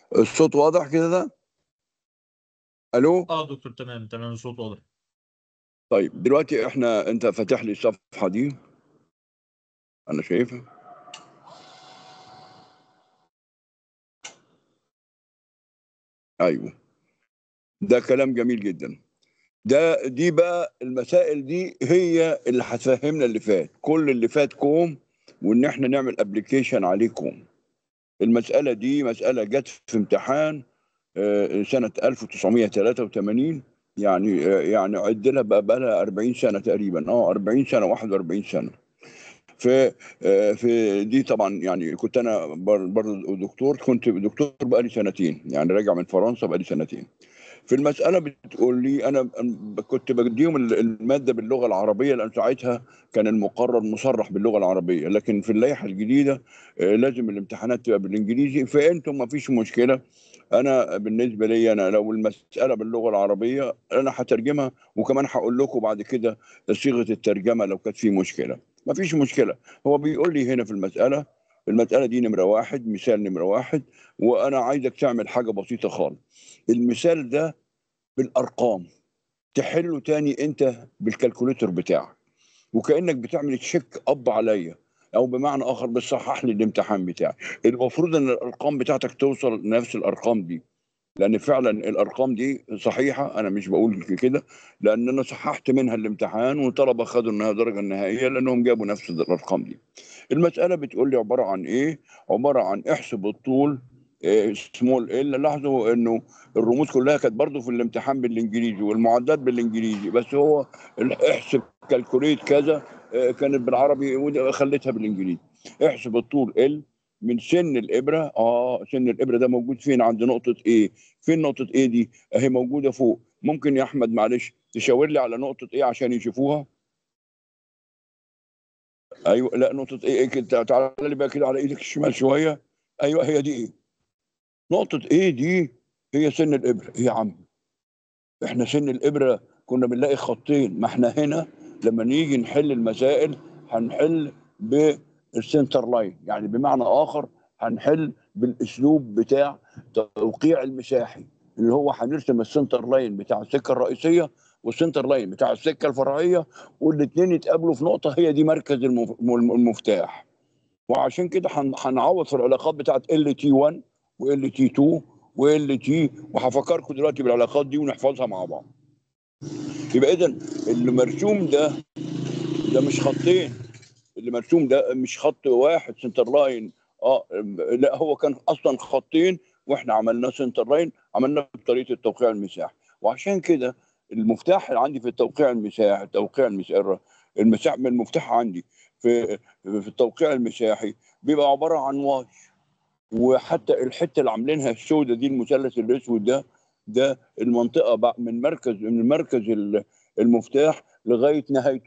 الصوت واضح كده ده؟ الو. دكتور، تمام تمام، الصوت واضح. طيب دلوقتي انت فاتح لي الصفحه دي، انا شايفها. ايوه، ده كلام جميل جدا. دي بقى المسائل دي هي اللي هتفهمنا اللي فات، كل اللي فات كوم، وان احنا نعمل ابلكيشن عليه كوم. المساله دي مساله جت في امتحان سنه 1983، يعني عد لها بقى لها 40 سنه تقريبا، 40 سنه 41 سنه. في دي طبعا، يعني كنت انا برضه دكتور، كنت دكتور بقالي سنتين، يعني راجع من فرنسا بقالي سنتين. في المساله بتقول لي انا كنت بديهم الماده باللغه العربيه، لان ساعتها كان المقرر مصرح باللغه العربيه، لكن في اللائحه الجديده لازم الامتحانات تبقى بالانجليزي. فانتم ما فيش مشكله، انا بالنسبه لي انا لو المساله باللغه العربيه انا هترجمها، وكمان هقول لكم بعد كده صيغه الترجمه لو كانت في مشكله. ما فيش مشكله. هو بيقول لي هنا في المساله دي نمره واحد، مثال نمره واحد، وانا عايزك تعمل حاجه بسيطه خالص. المثال ده بالارقام، تحله تاني انت بالكالكوليتر بتاعك، وكانك بتعمل تشيك اب عليا، او بمعنى اخر بتصحح لي الامتحان بتاعي. المفروض ان الارقام بتاعتك توصل لنفس الارقام دي، لان فعلا الارقام دي صحيحه، انا مش بقول كده، لان انا صححت منها الامتحان وطلبه خدوا انها درجه النهائيه لانهم جابوا نفس الارقام دي. المساله بتقول لي عباره عن ايه؟ عباره عن احسب الطول سمول ال. لاحظوا انه الرموز كلها كانت برضو في الامتحان بالانجليزي والمعدات بالانجليزي، بس هو احسب كالكوليت كذا كانت بالعربي وخليتها بالانجليزي. احسب الطول ال من سن الابره. سن الابره ده موجود فين؟ عند نقطه ايه؟ فين نقطه ايه دي؟ اهي موجوده فوق. ممكن يا احمد معلش تشاور لي على نقطه ايه عشان يشوفوها؟ ايوه، لا نقطه ايه كده، تعالى لي بقى كده على ايدك الشمال شويه. ايوه هي دي ايه؟ نقطه ايه دي؟ هي سن الابره. ايه يا عم، احنا سن الابره كنا بنلاقي خطين، ما احنا هنا لما نيجي نحل المسائل هنحل بالسنتر لاين، يعني بمعنى اخر هنحل بالاسلوب بتاع توقيع المساحي، اللي هو هنرسم السنتر لاين بتاع السكه الرئيسيه والسنتر لاين بتاع السكه الفرعيه، والاثنين يتقابلوا في نقطه هي دي مركز المفتاح. وعشان كده هنعوض في العلاقات بتاعت ال تي 1 وال تي 2 وال تي، وهفكركم دلوقتي بالعلاقات دي ونحفظها مع بعض. يبقى اذا اللي مرسوم ده مش خطين، اللي مرسوم ده مش خط واحد سنتر لاين. لا، هو كان اصلا خطين، واحنا عملناه سنتر لاين، عملناه بطريقه التوقيع المساحي. وعشان كده المفتاح اللي عندي في التوقيع المساحي، المساحه من المفتاح عندي في التوقيع المساحي بيبقى عباره عن واي. وحتى الحته اللي عاملينها السوداء دي، المثلث الاسود ده المنطقه من مركز المفتاح لغايه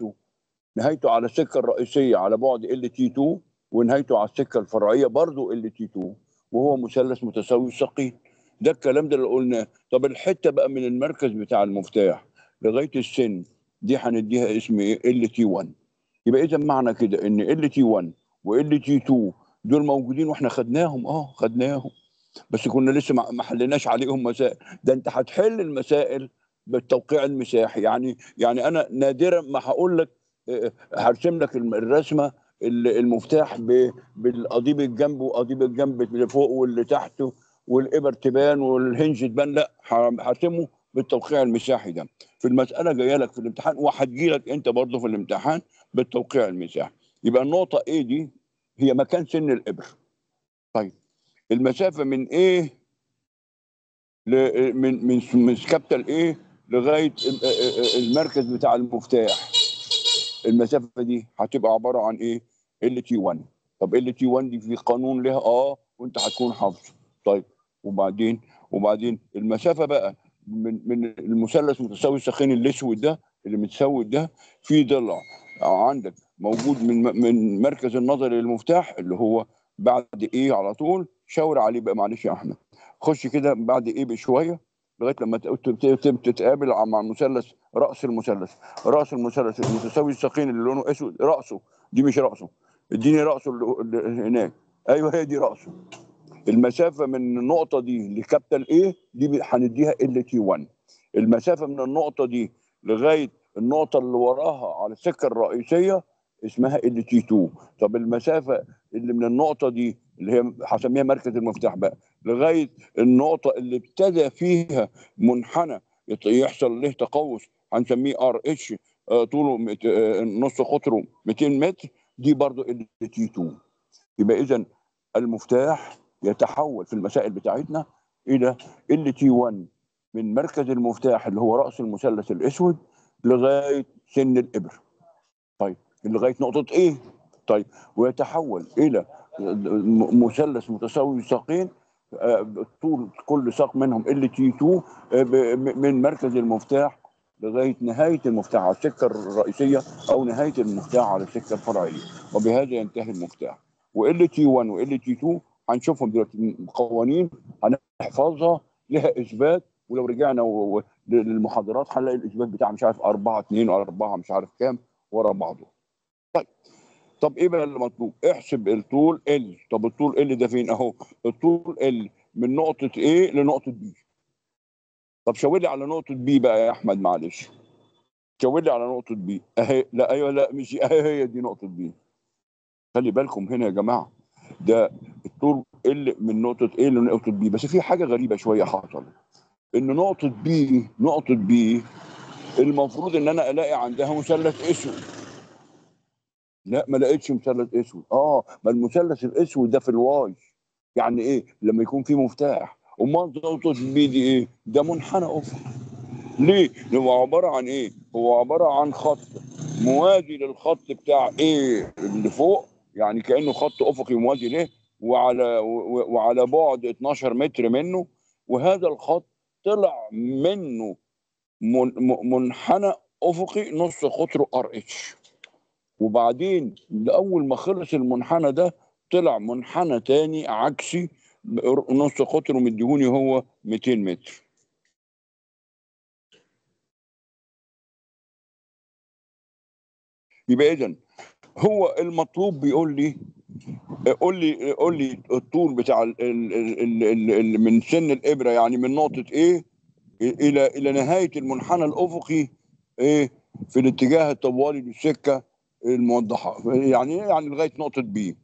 نهايته على السكه الرئيسيه على بعد ال تي 2، ونهايته على السكه الفرعيه برضو ال تي 2، وهو مثلث متساوي الساقين. ده الكلام ده اللي قلناه. طب الحته بقى من المركز بتاع المفتاح لغايه السن دي هنديها اسم ايه؟ ال تي 1. يبقى اذا معنى كده ان ال تي 1 وال تي 2 دول موجودين واحنا خدناهم، بس كنا لسه ما حليناش عليهم مسائل. ده انت هتحل المسائل بالتوقيع المساحي. يعني انا نادرا ما هقول لك هرسم لك الرسمه المفتاح بالقضيب الجنب وقضيب الجنب اللي فوق واللي تحته والابر تبان والهنج تبان، لا، هرسمه بالتوقيع المساحي ده. في المساله جايه لك في الامتحان، وهتجي لك انت برضه في الامتحان بالتوقيع المساحي. يبقى النقطه ايه دي؟ هي مكان سن الابر. طيب المسافه من ايه من كابيتال ايه لغايه المركز بتاع المفتاح، المسافه دي هتبقى عباره عن ايه؟ ال تي 1. طب ال تي 1 دي في قانون لها وانت هتكون حافظه. طيب وبعدين المسافه بقى من المثلث متساوي الساقين الاسود ده اللي متسود ده، في ضلع عندك موجود من مركز النظر للمفتاح اللي هو بعد ايه على طول. شاور عليه بقى معلش يا احمد، خش كده بعد ايه بشويه لغايه لما تتقابل مع المثلث، راس المثلث المتساوي الساقين اللي لونه اسود، راسه دي مش راسه، اديني راسه اللي هناك. ايوه هي دي راسه. المسافه من النقطه دي لكابيتال ايه دي هنديها ال تي 1. المسافه من النقطه دي لغايه النقطه اللي وراها على السكه الرئيسيه اسمها ال تي 2. طب المسافه اللي من النقطه دي اللي هي هسميها مركز المفتاح بقى لغايه النقطه اللي ابتدى فيها منحنى يحصل له تقوس هنسميه ار اتش، طوله نص قطره 200 متر، دي برضو ال تي 2. يبقى اذا المفتاح يتحول في المسائل بتاعتنا الى ال تي 1 من مركز المفتاح اللي هو راس المثلث الاسود لغايه سن الابر. طيب لغايه نقطه ايه؟ طيب ويتحول الى مثلث متساوي ساقين، طول كل ساق منهم ال تي 2 من مركز المفتاح لغايه نهايه المفتاح على السكه الرئيسيه او نهايه المفتاح على السكه الفرعيه، وبهذا ينتهي المفتاح. وال تي 1 وال تي 2 هنشوفهم دلوقتي قوانين هنحفظها لها اثبات، ولو رجعنا للمحاضرات هنلاقي الاثبات بتاع مش عارف 4 2 4 مش عارف كام ورا بعضه. طب ايه بقى اللي مطلوب؟ احسب الطول ال. طب الطول ال ده فين؟ اهو الطول ال من نقطه A لنقطه B. طب شاور لي على نقطه B بقى يا احمد معلش. شاور لي على نقطه B اهي. لا ايوه لا مش اهي، هي دي نقطه B. خلي بالكم هنا يا جماعه، ده الطول ال من نقطه A لنقطه B. بس في حاجه غريبه شويه حصلت، ان نقطه B المفروض ان انا الاقي عندها مثلث اسود. لا ما لقيتش مثلث اسود. ما المثلث الاسود ده في الواي. يعني ايه؟ لما يكون في مفتاح. امال نقطه بي دي ايه؟ ده منحنى افق. ليه؟ هو عباره عن ايه؟ هو عباره عن خط موازي للخط بتاع ايه اللي فوق، يعني كانه خط افقي موازي له، وعلى بعد 12 متر منه، وهذا الخط طلع منه منحنى افقي نص قطره ار اتش. وبعدين اول ما خلص المنحنى ده طلع منحنى تاني عكسي نص قطره مديهوني هو 200 متر. يبقى اذا هو المطلوب بيقول لي قول لي الطول بتاع ال من سن الابره، يعني من نقطه ايه الى نهايه المنحنى الافقي ايه في الاتجاه الطوالي للسكه الموضحه، يعني ايه؟ يعني لغايه نقطه بي.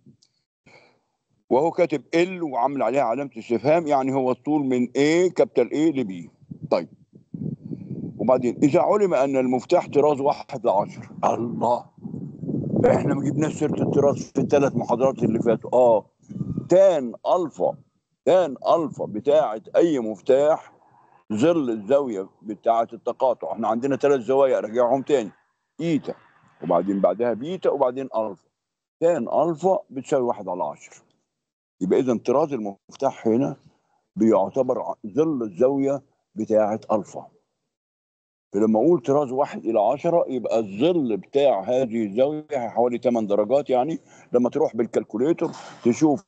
وهو كاتب ال وعامل عليها علامه استفهام، يعني هو الطول من A كابيتال A لبي. طيب وبعدين اذا علم ان المفتاح طراز 1/10. الله، احنا ما جبناش سيره الطراز في الثلاث محاضرات اللي فاتوا. تان الفا، تان الفا بتاعه اي مفتاح ظل الزاويه بتاعه التقاطع. احنا عندنا 3 زوايا راجعهم تاني، ايتا وبعدين بعدها بيتا وبعدين الفا. تان الفا بتساوي 1/10. يبقى اذا طراز المفتاح هنا بيعتبر ظل الزاويه بتاعه الفا. فلما اقول طراز 1/10 يبقى الظل بتاع هذه الزاويه حوالي 8 درجات. يعني لما تروح بالكالكوليتر تشوف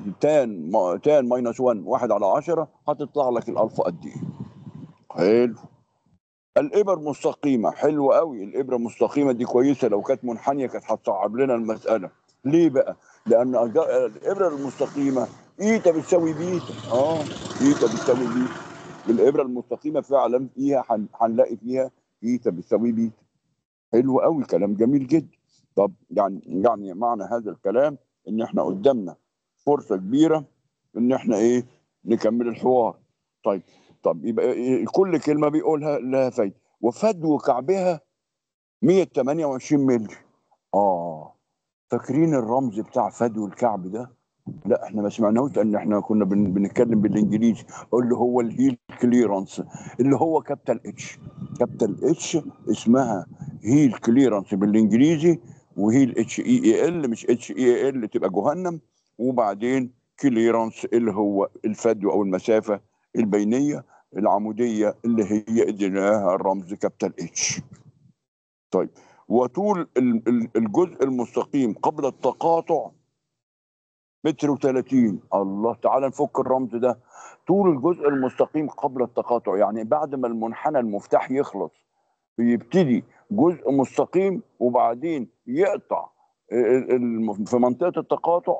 تان ماينس 1/10 هتطلع لك الالفا قد ايه. حلو. الابر مستقيمه، حلو قوي. الابره مستقيمه دي كويسه، لو كانت منحنيه كانت هتصعب لنا المساله. ليه بقى؟ لان الابره المستقيمه ايتا بتساوي بيتا. ايتا بتساوي بيتا. الابره المستقيمه فعلا فيها هنلاقي فيها ايتا بتساوي بيتا. حلو قوي، كلام جميل جدا. طب يعني معنى هذا الكلام ان احنا قدامنا فرصه كبيره ان احنا ايه نكمل الحوار. طيب يبقى كل كلمه بيقولها لها فايده. وفدو كعبها 128 مللي. فاكرين الرمز بتاع فدو الكعب ده؟ لا احنا ما سمعناهوش، لان احنا كنا بنتكلم بالانجليزي، اللي هو الهيل كليرانس، اللي هو كابيتال اتش. كابيتال اتش اسمها هيل كليرانس بالانجليزي، وهيل اتش اي ال مش اتش اي ال تبقى جهنم. وبعدين كليرانس اللي هو الفدو او المسافه البينيه العموديه اللي هي اديناها الرمز كابيتال اتش. طيب وطول الجزء المستقيم قبل التقاطع متر و30. الله، تعال نفك الرمز ده. طول الجزء المستقيم قبل التقاطع يعني بعد ما المنحنى المفتاح يخلص بيبتدي جزء مستقيم وبعدين يقطع في منطقة التقاطع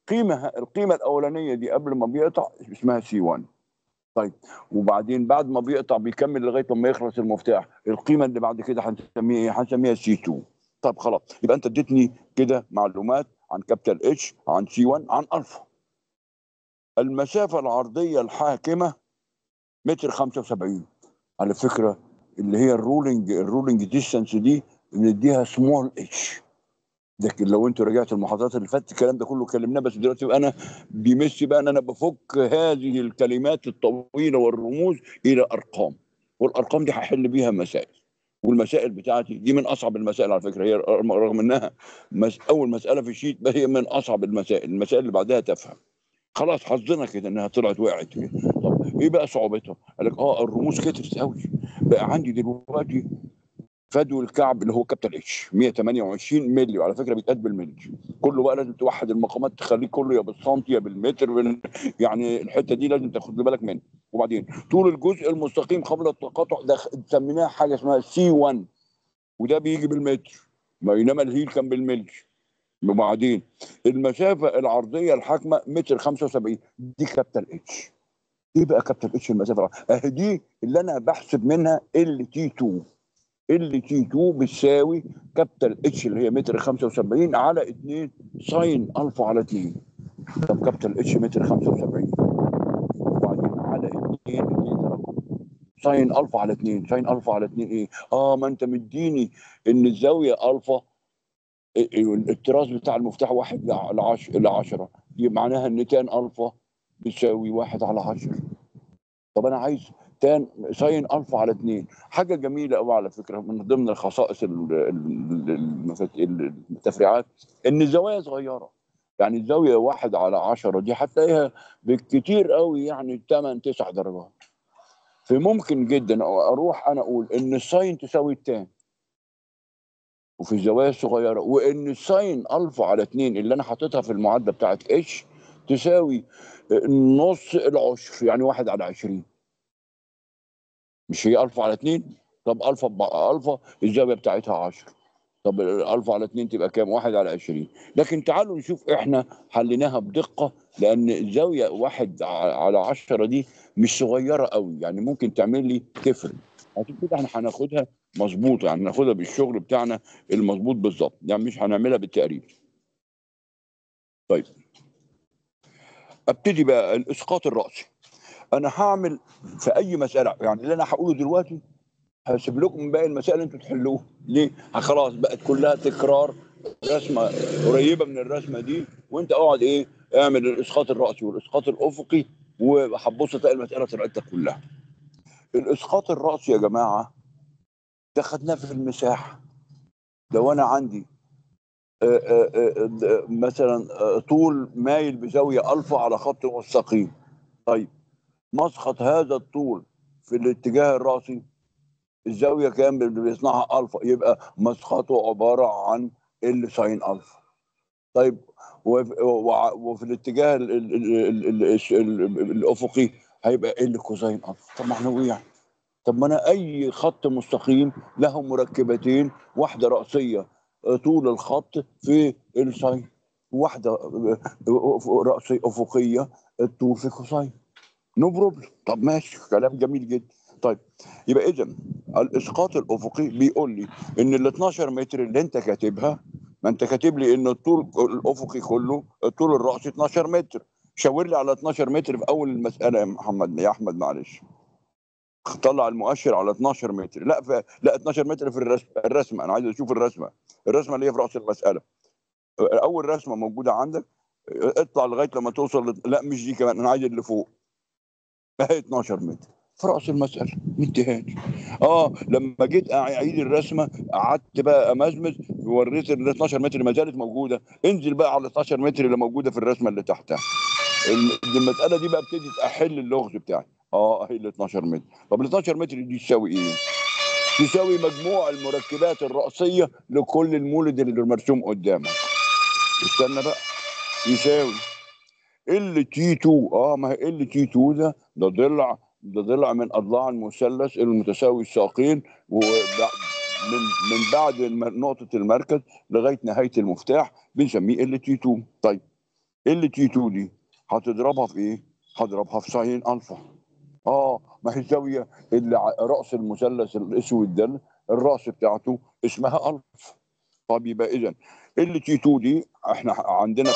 القيمه الاولانيه دي قبل ما بيقطع اسمها سي 1. طيب وبعدين بعد ما بيقطع بيكمل لغايه ما يخلص المفتاح، القيمه اللي بعد كده هنسميها ايه؟ هنسميها سي 2. طب خلاص، يبقى انت اديتني كده معلومات عن كابيتال اتش، عن سي 1، عن الفا. المسافه العرضيه الحاكمه متر 75. على فكره اللي هي الرولينج ديستانس دي بنديها سمول اتش. لكن لو انتوا رجعت المحاضرات اللي فاتت الكلام ده كله كلمناه، بس دلوقتي بقى انا بيمسي بقى ان انا بفك هذه الكلمات الطويله والرموز الى ارقام، والارقام دي هحل بيها مسائل. والمسائل بتاعتي دي من اصعب المسائل على فكره، هي رغم انها اول مساله في الشيت بس هي من اصعب المسائل اللي بعدها تفهم. خلاص حظنا كده انها طلعت وقعت كده. طب ايه بقى صعوبتها؟ قال لك الرموز كترت قوي. بقى عندي دلوقتي فدو الكعب اللي هو كابتن اتش 128 مللي، وعلى فكره بيتقاد بالملي. كله بقى لازم توحد المقامات، تخليه كله يا بالسنتي يا بالمتر يعني الحته دي لازم تاخد بالك منها. وبعدين طول الجزء المستقيم قبل التقاطع ده سميناه حاجه اسمها سي 1، وده بيجي بالمتر، بينما الهيل كان بالملي. وبعدين المسافه العرضيه الحاكمه متر 75، دي كابتن اتش. ايه بقى كابتن اتش المسافه؟ اهي دي اللي انا بحسب منها ال تي 2. ال تي 2 بتساوي كابيتال اتش اللي هي متر 75 على 2 ساين الفا على 2. طب كابيتال اتش متر 75 وبعدين على 2 ده رقم، ساين الفا على 2. ساين الفا على 2 ايه؟ ما انت مديني ان الزاويه الفا التراس بتاع المفتاح 1 ل 10، يبقى معناها ان تان الفا بتساوي 1 على 10. طب انا عايز تان ساين الفا على 2. حاجه جميله قوي على فكره، من ضمن الخصائص التفريعات ان الزوايا صغيره. يعني الزاويه 1 على 10 دي هتلاقيها بالكتير قوي يعني 8 9 درجات. فممكن جدا اروح انا اقول ان الساين تساوي التان وفي الزوايا الصغيره، وان الساين الفا على 2 اللي انا حاططها في المعادله بتاعت اتش تساوي نص العشر، يعني 1 على 20. مش هي الفا على 2؟ طب الفا الزاويه بتاعتها 10. طب الالفا على 2 تبقى كام؟ 1 على 20. لكن تعالوا نشوف احنا حليناها بدقه، لان الزاويه 1 على 10 دي مش صغيره قوي، يعني ممكن تعمل لي تفرق. عشان كده احنا هناخدها مظبوطه، يعني ناخدها بالشغل بتاعنا المظبوط بالظبط، يعني مش هنعملها بالتقريب. طيب ابتدي بقى الاسقاط الراسي. انا هعمل في اي مساله، يعني اللي انا هقوله دلوقتي هسيب لكم باقي المسائل انتوا تحلوها. ليه؟ خلاص بقت كلها تكرار، رسمه قريبه من الرسمه دي، وانت اقعد اعمل الاسقاط الراسي والاسقاط الافقي، وهتبص تلاقي المساله طلعت لك كلها. الاسقاط الراسي يا جماعه ده خدناه في المساحه. لو انا عندي مثلا طول مايل بزاويه الفا على خط مستقيم، طيب مسقط هذا الطول في الاتجاه الراسي الزاويه كام اللي بيصنعها الفا؟ يبقى مسقطه عباره عن ال ساين الفا. طيب وفي الاتجاه الافقي هيبقى ال كوزين الفا. طب ما احنا ايه يعني؟ طب ما انا اي خط مستقيم له مركبتين، واحده راسيه طول الخط في الساين، واحده راسيه افقيه الطول في كوساين. نو بروبلم. طب ماشي، كلام جميل جدا. طيب يبقى اذا الاسقاط الافقي بيقول لي ان ال 12 متر اللي انت كاتبها، ما انت كاتب لي ان الطول الافقي كله الطول الراسي 12 متر، شاور لي على 12 متر في اول المساله يا احمد معلش. طلع المؤشر على 12 متر. لا 12 متر في الرسمه. انا عايز اشوف الرسمه اللي هي في راس المساله. اول رسمه موجوده عندك، اطلع لغايه لما توصل لا مش دي كمان، انا عايز اللي فوق. بقى 12 متر في راس المساله مديهاني. لما جيت اعيد الرسمه قعدت بقى امزمز، وريت ال 12 متر ما زالت موجوده. انزل بقى على 12 متر اللي موجوده في الرسمه اللي تحتها. المساله دي بقى ابتدي احل اللغز بتاعي. اهي ال 12 متر. طب ال 12 متر دي تساوي ايه؟ تساوي مجموع المركبات الرأسية لكل المولد اللي مرسوم قدامك. استنى بقى. يساوي ال تي 2. ما هي ال تي 2 ده ضلع من اضلاع المثلث المتساوي الساقين، من بعد نقطة المركز لغاية نهاية المفتاح بنسميه ال تي 2. طيب ال تي 2 دي هتضربها في ايه؟ هضربها في ساين الفا. ما هي الزاويه اللي راس المثلث الاسود ده الراس بتاعته اسمها الفا. طب يبقى اذا ال تي 2 دي احنا عندنا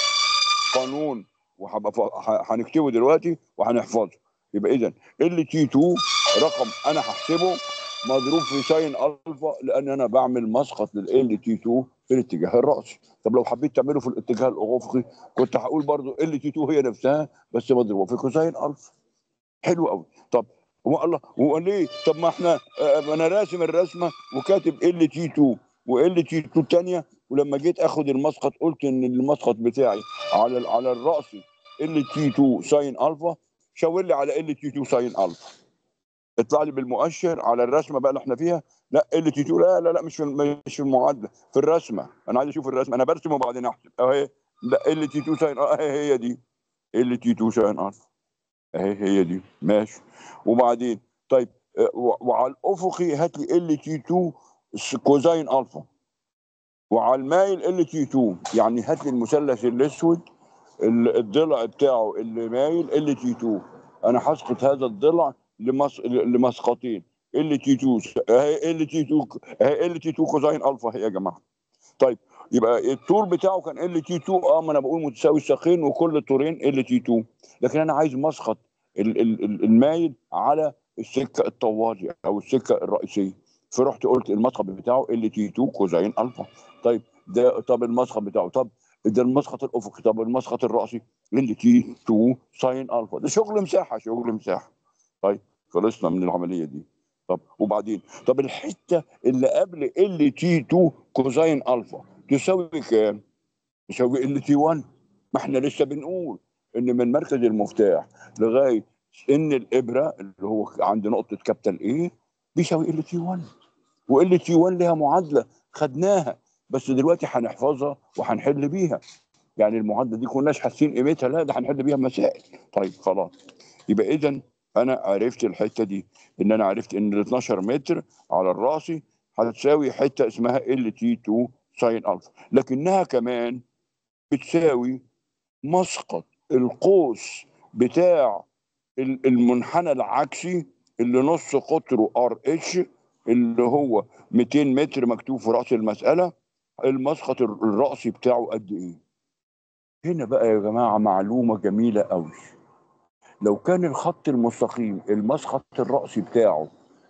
قانون، وهبقى هنكتبه دلوقتي وهنحفظه. يبقى اذا ال تي 2 رقم انا هحسبه مضروب في ساين الفا، لان انا بعمل مسقط لل تي 2 في الاتجاه الراسي. طب لو حبيت تعمله في الاتجاه الافقي كنت هقول برضو ال تي 2 هي نفسها بس مضروبه في كوساين الفا. حلو قوي. طب هو الله هو ليه؟ طب ما احنا انا راسم الرسمه وكاتب ال تي 2 وال تي 2 الثانيه، ولما جيت اخد المسقط قلت ان المسقط بتاعي على الراسي ال تي 2 ساين الفا، شاور لي على ال تي 2 ساين الفا. اطلع لي بالمؤشر على الرسمه بقى اللي احنا فيها. لا ال تي 2 لا لا لا مش في المعادله، في الرسمه. انا عايز اشوف الرسمه، انا برسم وبعدين احسب اهي. لا ال تي 2 ساين اهي هي دي ال تي 2 ساين الفا اهي هي دي. ماشي. وبعدين طيب وعلى الافقي هات لي ال تي 2 كوزين الفا، وعلى المايل ال تي 2. يعني هات لي المثلث الاسود الضلع بتاعه اللي مايل ال تي 2. انا هسقط هذا الضلع لمسقطين ال تي 2 اهي ال تي 2 اهي ال تي 2 كوزين الفا اهي يا جماعه. طيب يبقى الطول بتاعه كان ال تي 2. ما انا بقول متساوي الساقين وكل الطورين ال تي 2، لكن انا عايز مسقط المايل على السكه الطوالي او السكه الرئيسيه، فرحت قلت المسقط بتاعه ال تي 2 كوزين الفا. طيب ده طب المسقط بتاعه، طب ده المسقط الافقي، طب المسقط الراسي ال تي 2 ساين الفا. ده شغل مساحه شغل مساحه. طيب خلصنا من العمليه دي. طب وبعدين طب الحته اللي قبل ال تي 2 كوزين الفا تساوي كام؟ تساوي ال تي 1. ما احنا لسه بنقول ان من مركز المفتاح لغايه ان الابره اللي هو عند نقطه كابيتال ايه بيساوي ال تي 1. وال تي 1 لها معادله خدناها، بس دلوقتي هنحفظها وهنحل بيها. يعني المعادله دي كناش حاسين قيمتها، لا ده هنحل بيها مسائل. طيب خلاص. يبقى اذا انا عرفت الحته دي، ان انا عرفت ان ال 12 متر على الراسي هتساوي حته اسمها ال تي 2 ساين الفا، لكنها كمان بتساوي مسقط القوس بتاع المنحنى العكسي اللي نص قطره ار اتش، اللي هو 200 متر مكتوب في راس المساله. المسقط الراسي بتاعه قد ايه؟ هنا بقى يا جماعه معلومه جميله قوي. لو كان الخط المستقيم المسقط الراسي بتاعه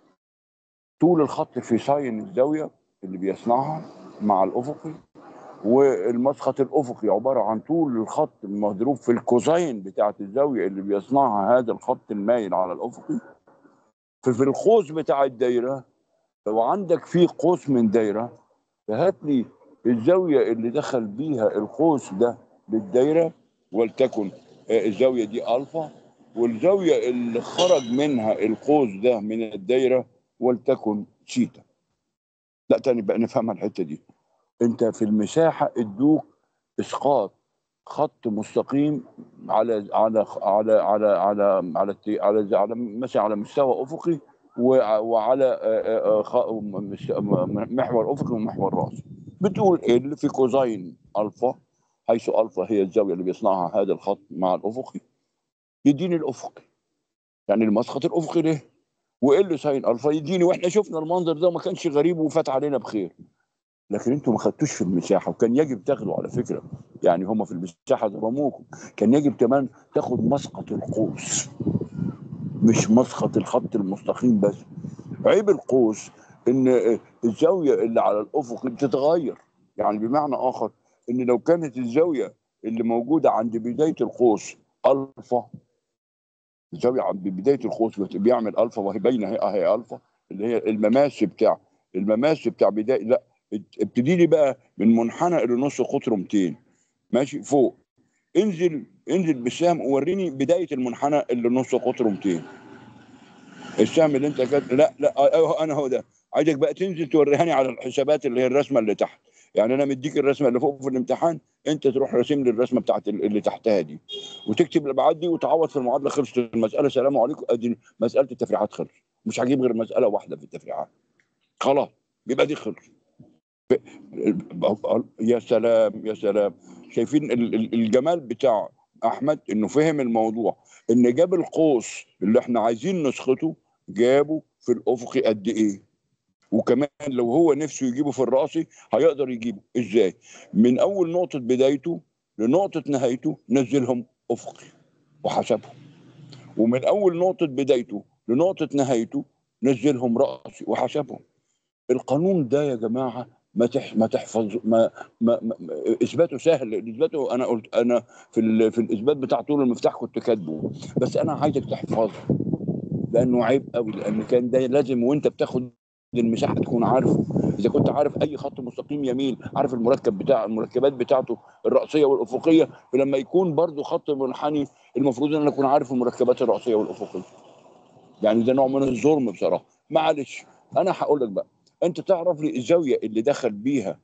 طول الخط في ساين الزاويه اللي بيصنعها مع الافقي، والمسقط الافقي عباره عن طول الخط مضروب في الكوزين بتاعه الزاويه اللي بيصنعها هذا الخط المايل على الافقي، ففي القوس بتاع الدايره لو عندك فيه قوس من دايره فهات لي الزاويه اللي دخل بيها القوس ده بالدايره، ولتكن الزاويه دي الفا، والزاويه اللي خرج منها القوس ده من الدايره ولتكن سيتا. لا تاني بقى نفهمها الحته دي. انت في المساحه ادوك اسقاط خط مستقيم على مثلا على مستوى افقي وعلى محور افقي ومحور راسي. بتقول ال في كوزين الفا، حيث الفا هي الزاويه اللي بيصنعها هذا الخط مع الافقي، يديني الافقي يعني المسقط الافقي ده، وال ساين الفا يديني. واحنا شفنا المنظر ده وما كانش غريب وفات علينا بخير. لكن انتوا ما خدتوش في المساحه، وكان يجب تاخدوا على فكره. يعني هم في المساحه ظلموكم، كان يجب كمان تاخد مسقط القوس مش مسقط الخط المستقيم بس. عيب القوس ان الزاويه اللي على الافق بتتغير. يعني بمعنى اخر ان لو كانت الزاويه اللي موجوده عند بدايه القوس الفا، الزاويه عند بدايه القوس بيعمل الفا وهي باينه اهي الفا اللي هي المماس بتاع بدايه. لا ابتدي لي بقى من منحنى اللي نص قطره 200 ماشي فوق. انزل بالسهم ووريني بدايه المنحنى اللي نص قطره 200. السهم اللي انت لا انا هو ده. عايزك بقى تنزل توريهاني على الحسابات اللي هي الرسمه اللي تحت. يعني انا مديك الرسمه اللي فوق في الامتحان، انت تروح راسم لي الرسمه بتاعت اللي تحتها دي، وتكتب الابعاد دي وتعوض في المعادله. خلصت المساله، سلام عليكم. ادي مساله التفريعات خلص. مش هجيب غير مساله واحده في التفريعات، خلاص يبقى دي خلص. يا سلام يا سلام. شايفين الجمال بتاع احمد انه فهم الموضوع، ان جاب القوس اللي احنا عايزين نسخته جابه في الافقي قد ايه، وكمان لو هو نفسه يجيبه في الرأسي هيقدر يجيبه ازاي. من اول نقطة بدايته لنقطة نهايته نزلهم افقي وحسبهم، ومن اول نقطة بدايته لنقطة نهايته نزلهم رأسي وحسبهم. القانون ده يا جماعه ما تحفظ اثباته سهل. اثباته انا قلت انا في الاثبات بتاع طول المفتاح كنت كاتبه، بس انا عايزك تحفظه لانه عيب قوي، لان كان ده لازم وانت بتاخد المساحه تكون عارفه. اذا كنت عارف اي خط مستقيم يمين، عارف المركب بتاع المركبات بتاعته الرأسيه والافقيه، فلما يكون برضو خط منحني المفروض ان انا اكون عارف المركبات الرأسيه والافقيه. يعني ده نوع من الظلم بصراحه. معلش انا هقول لك بقى، انت تعرف لي الزاويه اللي دخل بيها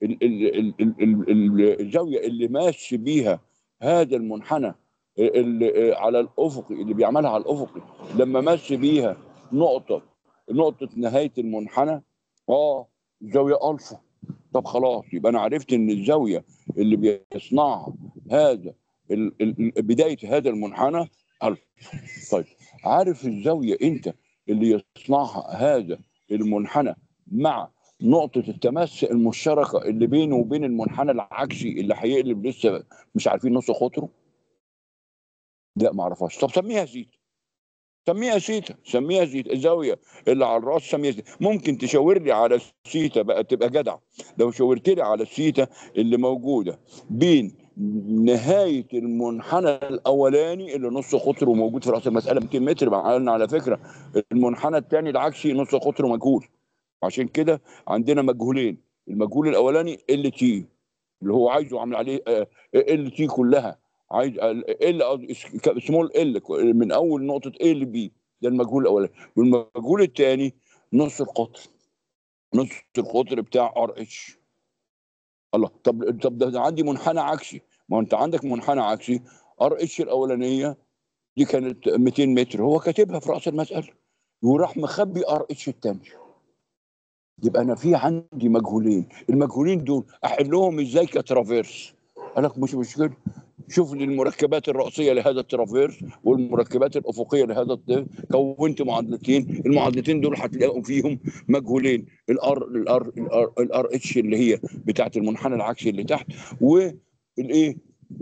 الزاويه اللي ماشي بيها هذا المنحنى اللي على الافقي، اللي بيعملها على الافقي لما ماشي بيها نقطه نهايه المنحنى؟ اه، زاويه الفا. طب خلاص، يبقى انا عرفت ان الزاويه اللي بيصنعها هذا بدايه هذا المنحنى الفا. طيب، عارف الزاويه انت اللي يصنعها هذا المنحنى مع نقطة التماس المشتركة اللي بينه وبين المنحنى العكسي اللي هيقلب لسه مش عارفين نص قطره؟ لا ما اعرفهاش. طب سميها زيتا، سميها سيتا، سميها زيتا. الزاوية اللي على الراس سميها زيتا. ممكن تشاور لي على السيتا بقى تبقى جدع؟ لو شاورت لي على السيتا اللي موجودة بين نهاية المنحنى الأولاني اللي نص قطره موجود في رأس المسألة 200 متر، معانا على فكرة المنحنى الثاني العكسي نص قطره مجهول. عشان كده عندنا مجهولين، المجهول الاولاني ال تي اللي هو عايزه عامل عليه ال تي كلها، عايز ال سمول ال من اول نقطه A ل B. ده المجهول الاولاني. والمجهول الثاني نص القطر، نص القطر بتاع ار اتش. الله، طب ده عندي منحنى عكسي. ما انت عندك منحنى عكسي، ار اتش الاولانيه دي كانت 200 متر، هو كاتبها في راس المساله وراح مخبي ار اتش الثانيه. يبقى انا في عندي مجهولين، المجهولين دول احلهم ازاي كترافيرس؟ قال لك مش مشكله، شوف لي المركبات الرأسية لهذا الترافيرس والمركبات الأفقية لهذا كونت معادلتين، المعادلتين دول هتلاقوا فيهم مجهولين، الار اتش اللي هي بتاعت المنحنى العكسي اللي تحت، والايه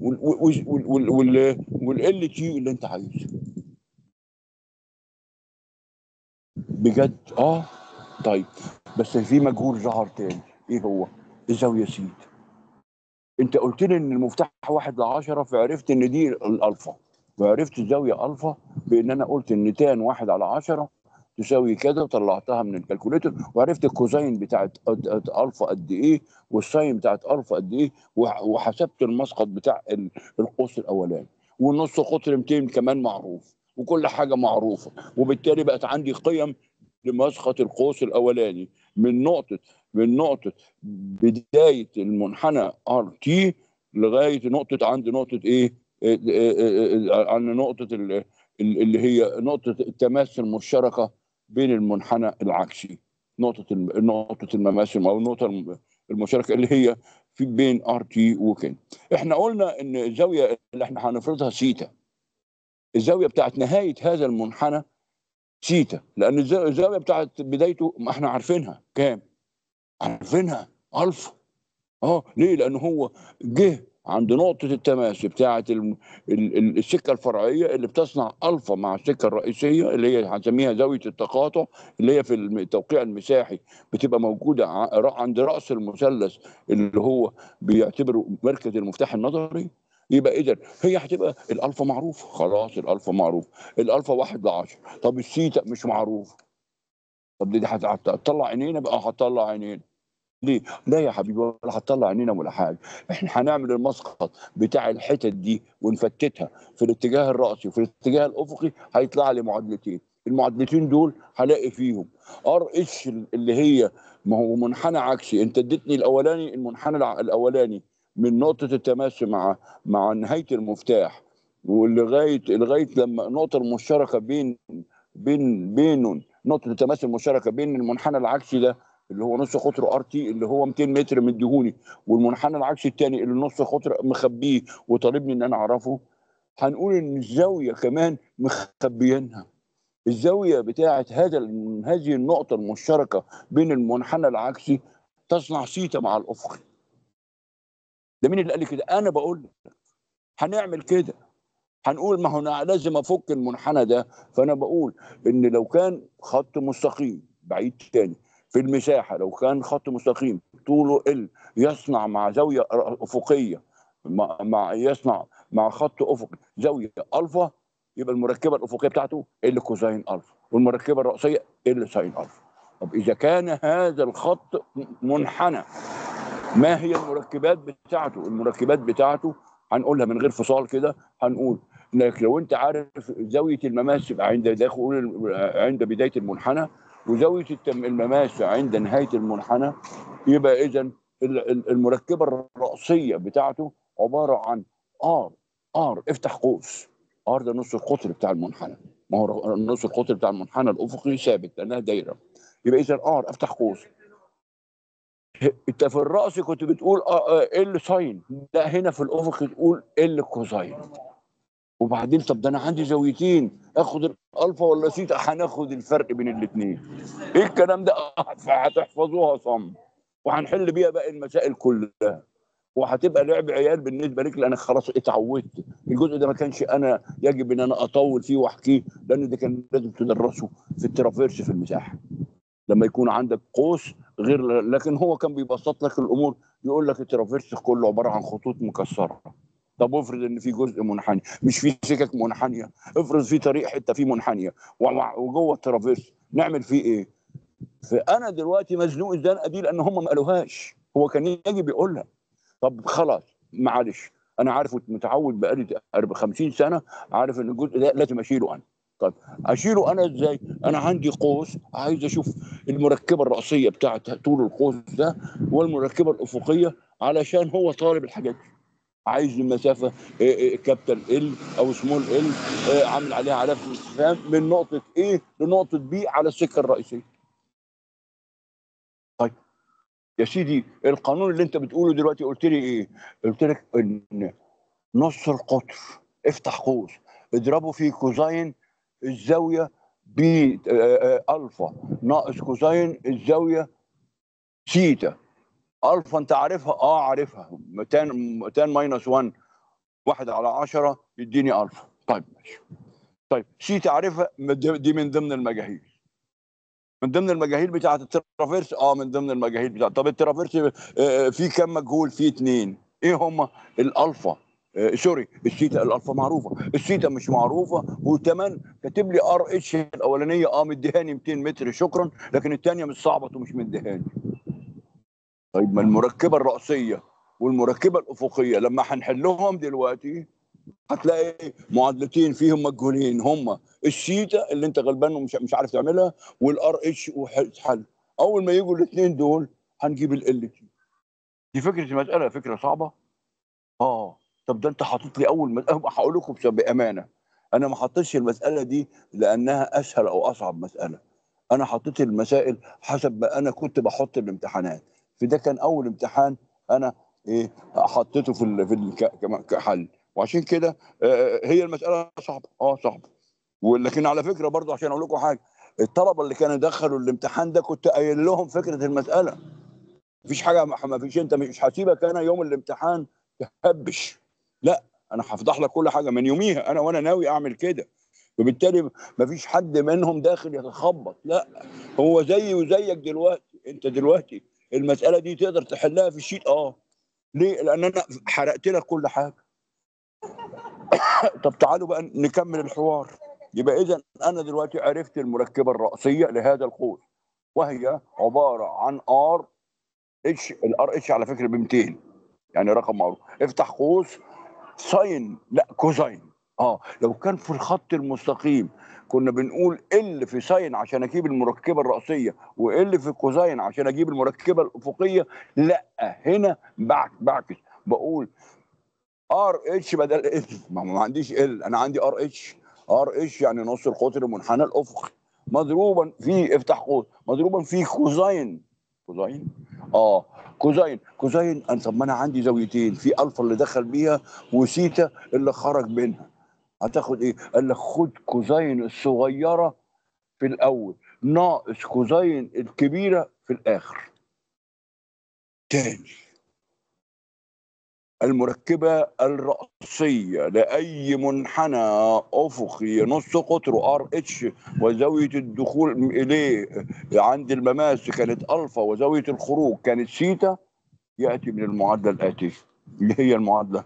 والال تي اللي انت عايزه. بجد طيب، بس في مجهول ظهر تاني، ايه هو؟ الزاويه س. انت قلت لي ان المفتاح 1 ل10، فعرفت ان دي الالفا، وعرفت الزاويه الفا بان انا قلت ان تان 1 على 10 تساوي كده، وطلعتها من الكالكوليتر، وعرفت الكوزين بتاعت الفا قد ايه، والساين بتاعت الفا قد ايه، وحسبت المسقط بتاع القوس الاولاني، والنص قطر 200 كمان معروف، وكل حاجه معروفه، وبالتالي بقت عندي قيم لمسقط القوس الاولاني من نقطه بدايه المنحنى ار تي لغايه نقطه عند نقطه ايه؟ عند نقطه اللي هي نقطه التماس المشتركه بين المنحنى العكسي، نقطه المماس او النقطه المشتركه اللي هي في بين ار تي وكين. احنا قلنا ان الزاويه اللي احنا هنفرضها سيتا، الزاويه بتاعت نهايه هذا المنحنى سيتا، لان الزاويه بتاعت بدايته ما احنا عارفينها كام؟ عارفينها الفا. ليه؟ لان هو جه عند نقطه التماس بتاعه السكه الفرعيه اللي بتصنع الفا مع السكه الرئيسيه اللي هي هنسميها زاويه التقاطع، اللي هي في التوقيع المساحي بتبقى موجوده عند راس المثلث اللي هو بيعتبره مركز المفتاح النظري. يبقى اذا هي هتبقى الالفا معروف، خلاص الالفا معروف، الالفا 1 ل10. طب السيتا مش معروف، طب دي هتطلع عينينا بقى، هتطلع عينينا ليه؟ لا يا حبيبي، ولا هتطلع عينينا ولا حاجه. احنا هنعمل المسقط بتاع الحتت دي ونفتتها في الاتجاه الرأسي وفي الاتجاه الافقي، هيطلع لي معادلتين، المعادلتين دول هلاقي فيهم ار اتش اللي هي، ما هو منحنى عكسي، انت اديتني الاولاني المنحنى الاولاني من نقطه التماس مع نهايه المفتاح لغايه لما النقطه المشتركه بينه نقطه التماس المشتركه بين المنحنى العكسي ده اللي هو نص قطر ار تي اللي هو 200 متر مديهوني، والمنحنى العكسي الثاني اللي نص قطر مخبيه وطالبني ان انا اعرفه، هنقول ان الزاويه كمان مخبيينها. الزاويه بتاعه هذه النقطه المشتركه بين المنحنى العكسي تصنع سيتا مع الافقي. ده مين اللي قال لي كده؟ انا بقول لك هنعمل كده. هنقول ما هو أنا لازم افك المنحنى ده، فانا بقول ان لو كان خط مستقيم بعيد تاني في المساحه، لو كان خط مستقيم طوله ال يصنع مع زاويه افقيه يصنع مع خط افقي زاويه الفا، يبقى المركبه الافقيه بتاعته ال كوزين الفا، والمركبه الراسيه ال ساين الفا. طب اذا كان هذا الخط منحنى، ما هي المركبات بتاعته؟ المركبات بتاعته هنقولها من غير فصال كده. هنقول انك لو انت عارف زاويه المماس عند عند بدايه المنحنى، وزاويه المماس عند نهايه المنحنى، يبقى اذا المركبه الرأسيه بتاعته عباره عن ار افتح قوس، ار ده نص القطر بتاع المنحنى. ما هو نص القطر بتاع المنحنى الافقي ثابت لانها دايره، يبقى اذا ار افتح قوس. انت في الرأس كنت بتقول ال ساين، لا هنا في الافق تقول ال كوزاين. وبعدين طب ده انا عندي زاويتين، اخد الالفا ولا سيتا؟ هناخد الفرق بين الاثنين. ايه الكلام ده؟ هتحفظوها صم، وهنحل بيها باقي المسائل كلها، وهتبقى لعب عيال بالنسبه لك لانك خلاص اتعودت. الجزء ده ما كانش انا يجب ان انا اطول فيه واحكيه، لان ده كان لازم تدرسه في الترافيرس في المساحه لما يكون عندك قوس غير. لكن هو كان بيبسط لك الامور، يقول لك الترافيرس كله عباره عن خطوط مكسره. طب افرض ان في جزء منحني، مش في سكك منحنيه، افرض في طريق حته فيه منحنيه وجوه الترافيرس، نعمل فيه ايه؟ فانا دلوقتي مزنوق الزنقه دي لان هم ما قالوهاش، هو كان يجب يقولها. طب خلاص معلش، انا عارف متعود بقالي 50 سنه، عارف ان الجزء ده لازم اشيله انا. طيب اشيله انا ازاي؟ انا عندي قوس عايز اشوف المركبه الراسيه بتاعت طول القوس ده والمركبه الافقيه، علشان هو طالب الحاجات دي، عايز المسافه كابيتال ال او سمول ال، عامل عليها علامه استفهام من نقطه A لنقطه B على السكه الرئيسيه. طيب يا سيدي، القانون اللي انت بتقوله دلوقتي قلت لي ايه؟ قلت لك ان نص القطر افتح قوس اضربه في كوزين الزاويه ب الفا ناقص كوزين الزاويه سيتا. الفا انت عارفها؟ عارفها، 200 ماينس 1 1 على 10 يديني الفا. طيب ماشي. طيب سيتا عارفها؟ دي من ضمن المجاهيل، من ضمن المجاهيل بتاعت الترافيرس. من ضمن المجاهيل بتاعت. طب الترافيرس في كم مجهول؟ في اثنين. ايه هم؟ الالفا سوري السيتا. الالفا معروفه، السيتا مش معروفه. وكمان كاتب لي ار اتش الاولانيه مديهاني 200 متر شكرا، لكن الثانيه مش صعبه ومش مديهاني. طيب ما المركبه الراسيه والمركبه الافقيه لما هنحلهم دلوقتي هتلاقي معادلتين فيهم مجهولين، هما السيتا اللي انت غلبان ومش مش عارف تعملها، والار اتش وحل. اول ما يجوا الاثنين دول هنجيب ال تي. دي فكره المساله، فكره صعبه. طب ده انت حاطط لي اول هقول لكم بامانه، انا ما حطيتش المساله دي لانها اسهل او اصعب مساله. انا حطيت المسائل حسب ما انا كنت بحط الامتحانات. في ده كان اول امتحان انا حطيته كحل، وعشان كده هي المساله صعبه. صعبه. ولكن على فكره برضه عشان اقول لكم حاجه، الطلبه اللي كانوا دخلوا الامتحان ده كنت قايل لهم فكره المساله. مفيش حاجه، ما فيش، انت مش هسيبك انا يوم الامتحان تهبش، لا انا هفضح لك كل حاجه من يوميها انا، وانا ناوي اعمل كده. وبالتالي مفيش حد منهم داخل يتخبط، لا هو زيي وزيك دلوقتي. انت دلوقتي المساله دي تقدر تحلها في الشيت. ليه؟ لان انا حرقت لك كل حاجه. طب تعالوا بقى نكمل الحوار. يبقى اذا انا دلوقتي عرفت المركبه الرأسيه لهذا القوس، وهي عباره عن ار اتش. الار اتش على فكره ب 200، يعني رقم معروف. افتح قوس ساين، لا كوزين. لو كان في الخط المستقيم كنا بنقول ال في ساين عشان اجيب المركبه الرأسيه، وال في كوزين عشان اجيب المركبه الافقيه. لا هنا بعكس، بقول ار اتش بدل ال. ما عنديش ال، انا عندي ار اتش. ار اتش يعني نص القطر المنحنى الافقي، مضروبا في افتح قوس، مضروبا في كوزين كوزين كوزين طب ما انا عندي زاويتين، في الفا اللي دخل بيها وسيتا اللي خرج منها، هتاخد ايه؟ قال لك خد كوزين الصغيره في الاول ناقص كوزين الكبيره في الاخر. تاني، المركبة الرأسية لأي منحنى أفقي نص قطره ار اتش وزاوية الدخول إليه عند المماس كانت ألفا وزاوية الخروج كانت سيتا، يأتي من المعادلة الآتية اللي هي المعادلة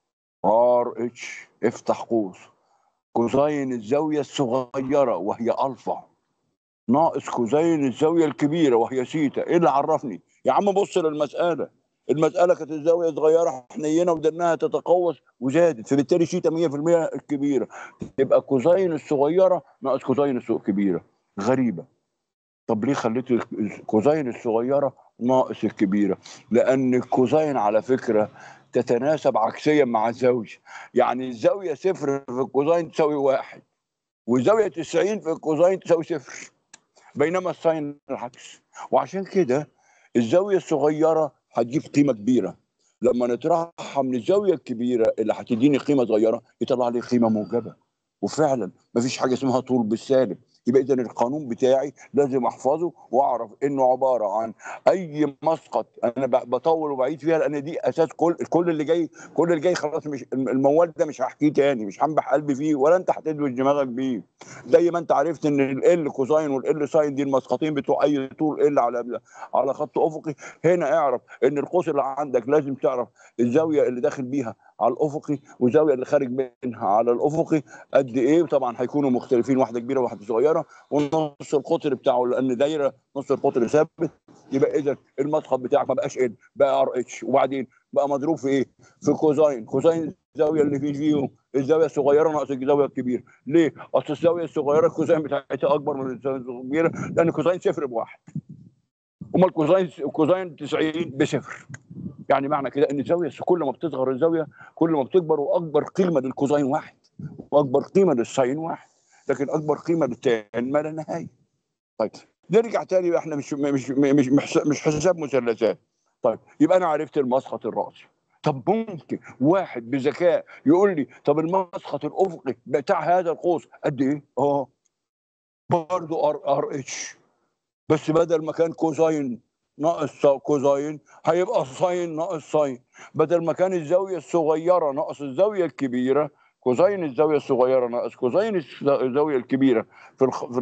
ار اتش، افتح قوس، كوزين الزاوية الصغيرة وهي ألفا ناقص كوزين الزاوية الكبيرة وهي سيتا. إيه اللي عرفني؟ يا عم بص للمسألة، المسألة كانت الزاوية صغيرة حنينة ودناها تتقوس وزادت، فبالتالي شيتا 100% الكبيرة، تبقى كوزين الصغيرة ناقص كوزين الكبيرة. غريبة. طب ليه خليت الكوزين الصغيرة ناقص الكبيرة؟ لأن الكوزين على فكرة تتناسب عكسيا مع الزاوية، يعني الزاوية صفر في الكوزين تساوي واحد، وزاوية 90 في الكوزين تساوي صفر، بينما الساين العكس. وعشان كده الزاويه الصغيره هتجيب قيمه كبيره، لما نطرحها من الزاويه الكبيره اللي هتديني قيمه صغيره يطلع لي قيمه موجبه. وفعلا مفيش حاجه اسمها طول بالسالب. يبقى اذا القانون بتاعي لازم احفظه واعرف انه عباره عن اي مسقط. انا بطول وبعيد فيها لان دي اساس كل اللي جاي خلاص، مش الموال ده مش هحكيه تاني، مش هنبح قلبي فيه ولا انت هتدوش دماغك بيه. زي ما انت عرفت ان ال كوزاين والال ساين دي المسقطين بتوع اي طول ال على خط افقي، هنا اعرف ان القوس اللي عندك لازم تعرف الزاويه اللي داخل بيها على الافقي والزاويه اللي خارج منها على الافقي قد ايه، طبعا هيكونوا مختلفين، واحده كبيره وواحده صغيره، ونص القطر بتاعه لان دايره نص القطر ثابت. يبقى اذا المسقط بتاعك ما بقاش ال، بقى ار اتش، وبعدين بقى مضروب في ايه؟ في كوزاين الزاويه اللي فيهم الزاويه الصغيره ناقص الزاويه الكبيره. ليه؟ اصل الزاويه الصغيره الكوزين بتاعتها اكبر من الزاويه الكبيره، لان كوزين صفر بواحد، امال كوزين 90 بصفر. يعني معنى كده ان الزاويه كل ما بتصغر الزاويه كل ما بتكبر، واكبر قيمه للكوزين واحد واكبر قيمه للساين واحد، لكن اكبر قيمه للتان ما لا نهايه. طيب نرجع تاني بقى، احنا مش حساب مثلثات. طيب يبقى انا عرفت المسقط الراسي. طب ممكن واحد بذكاء يقول لي طب المسقط الافقي بتاع هذا القوس قد ايه؟ برضه ار اتش، بس بدل ما كان كوزين ناقص كوزين هيبقى ساين ناقص ساين، بدل ما كان الزاويه الصغيره ناقص الزاويه الكبيره كوزين الزاويه الصغيره ناقص كوزين الزاويه الكبيره في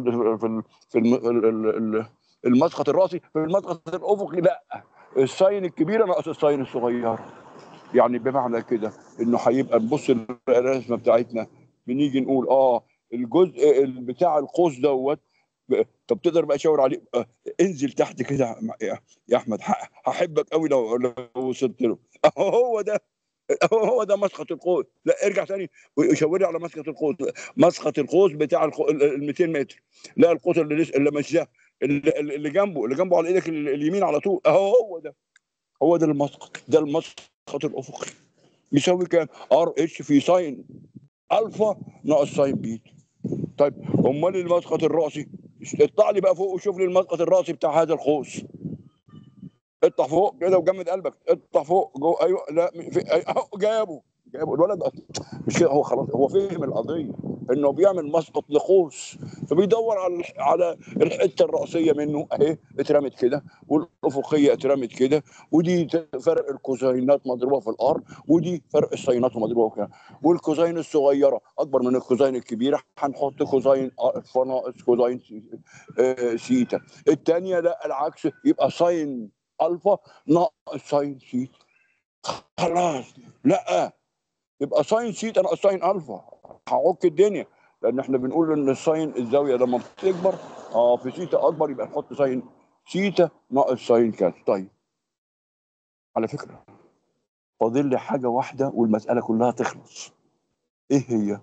المسقط الراسي. في المسقط الافقي لا، الساين الكبيره ناقص الساين الصغيره. يعني بمعنى كده انه هيبقى نبص الرسمه بتاعتنا، بنيجي نقول الجزء بتاع القوس دوت. طب تقدر بقى اشاور عليه؟ انزل تحت كده يا احمد، هحبك قوي لو وصلت له. هو ده، هو ده مسقط القوس. لا ارجع ثاني وشاور لي على مسقط القوس، مسقط القوس بتاع ال 200 متر. لا القوس اللي مش ده، اللي جنبه على ايدك اليمين على طول، هو ده المسقط، ده المسقط الافقي. بيساوي كام؟ ار اتش في ساين الفا ناقص ساين بيتا. طيب امال المسقط الراسي؟ اطلع لي بقى فوق وشوف لي المسقط الراسي بتاع هذا القوس. اطلع فوق كده وجمد قلبك، اطلع فوق جو. ايوه، لا جابه الولد مش كده، هو خلاص هو فهم القضيه انه بيعمل مسقط لقوس، فبيدور على الحته الراسيه منه اهي اترمت كده، والافقيه اترمت كده، ودي فرق الكوزينات مضروبه في الار، ودي فرق الساينات مضروبه كده، والكوزين الصغيره اكبر من الكوزين الكبيره، هنحط كوزين الفا ناقص كوزين سيتا. الثانيه لا العكس، يبقى ساين الفا ناقص ساين سيتا. خلاص لا، يبقى ساين سيتا ناقص ساين الفا، هعك الدنيا، لان احنا بنقول ان الساين الزاويه لما بتكبر في سيتا اكبر، يبقى نحط ساين سيتا ناقص ساين كذا. طيب على فكره فاضل لي حاجه واحده والمساله كلها تخلص. ايه هي؟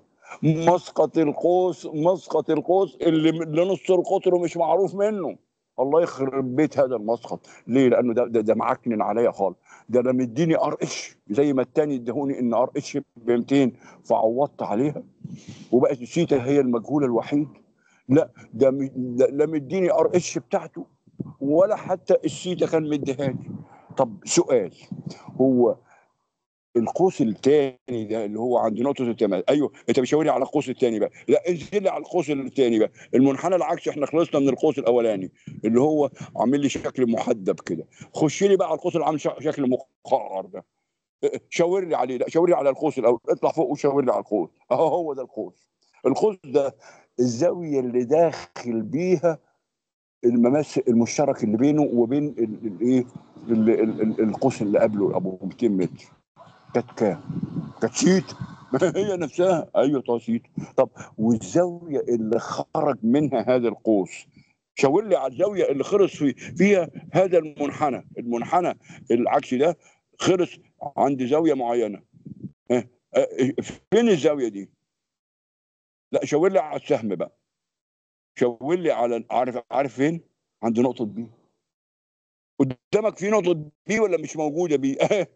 مسقط القوس اللي نص القطر مش معروف منه. الله يخرب بيت هذا المسقط. ليه؟ لانه ده معكنن عليا خالص. ده انا مديني ار اتش زي ما الثاني ادهوني ان ار اتش ب 200 فعوضت عليها وبقت السيتا هي المجهول الوحيد. لا ده لا مديني ار اتش بتاعته ولا حتى السيتا كان مديها لي. طب سؤال، هو القوس الثاني ده اللي هو عند نقطه التماس، ايوه انت بتشاور لي على القوس الثاني بقى، لا انزل لي على القوس الثاني بقى، المنحنى العكسي. احنا خلصنا من القوس الاولاني اللي هو عامل لي شكل محدب كده، خش لي بقى على القوس اللي عامل شكل مقعر ده، شاور لي عليه. لا شاور لي على القوس الاول، اطلع فوق وشاور لي على القوس اهو، هو ده القوس. القوس ده الزاويه اللي داخل بيها المماس المشترك اللي بينه وبين الايه القوس اللي قبله ابو 200 متر. كانت كام؟ كانت سيتا. هي نفسها، ايوه طبعا سيتا. طب والزاويه اللي خرج منها هذا القوس، شاور لي على الزاويه اللي خلص فيها هذا المنحنى العكسي ده، خلص عند زاويه معينه. ها؟ فين الزاويه دي؟ لا شاور لي على السهم بقى، شاور لي على، عارف فين؟ عند نقطه بي. قدامك في نقطه بي ولا مش موجوده بي؟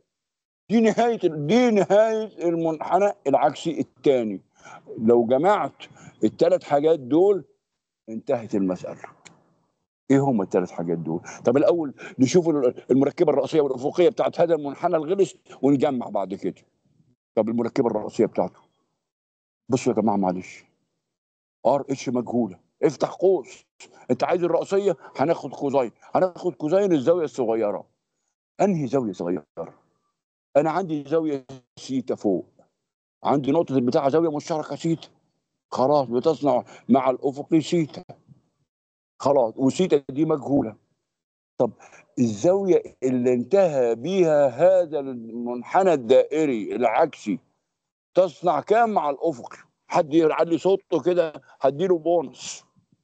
دي نهايه المنحنى العكسي الثاني. لو جمعت الثلاث حاجات دول انتهت المساله. ايه هم الثلاث حاجات دول؟ طب الاول نشوف المركبه الرئيسيه والافقيه بتاعت هذا المنحنى الغلس ونجمع بعد كده. طب المركبه الرئيسيه بتاعته، بصوا يا جماعه معلش، ار اتش مجهوله، افتح قوس. انت عايز الرئيسيه، هناخد قوسين، هناخد قوسين الزاويه الصغيره. انهي زاويه صغيره؟ انا عندي زاويه سيتا فوق، عندي نقطه البتاع زاويه مشتركه سيتا، خلاص بتصنع مع الافقي سيتا، خلاص وسيتا دي مجهوله. طب الزاويه اللي انتهى بيها هذا المنحنى الدائري العكسي تصنع كام مع الافقي؟ حد يعلي صوته كده هديله بونص.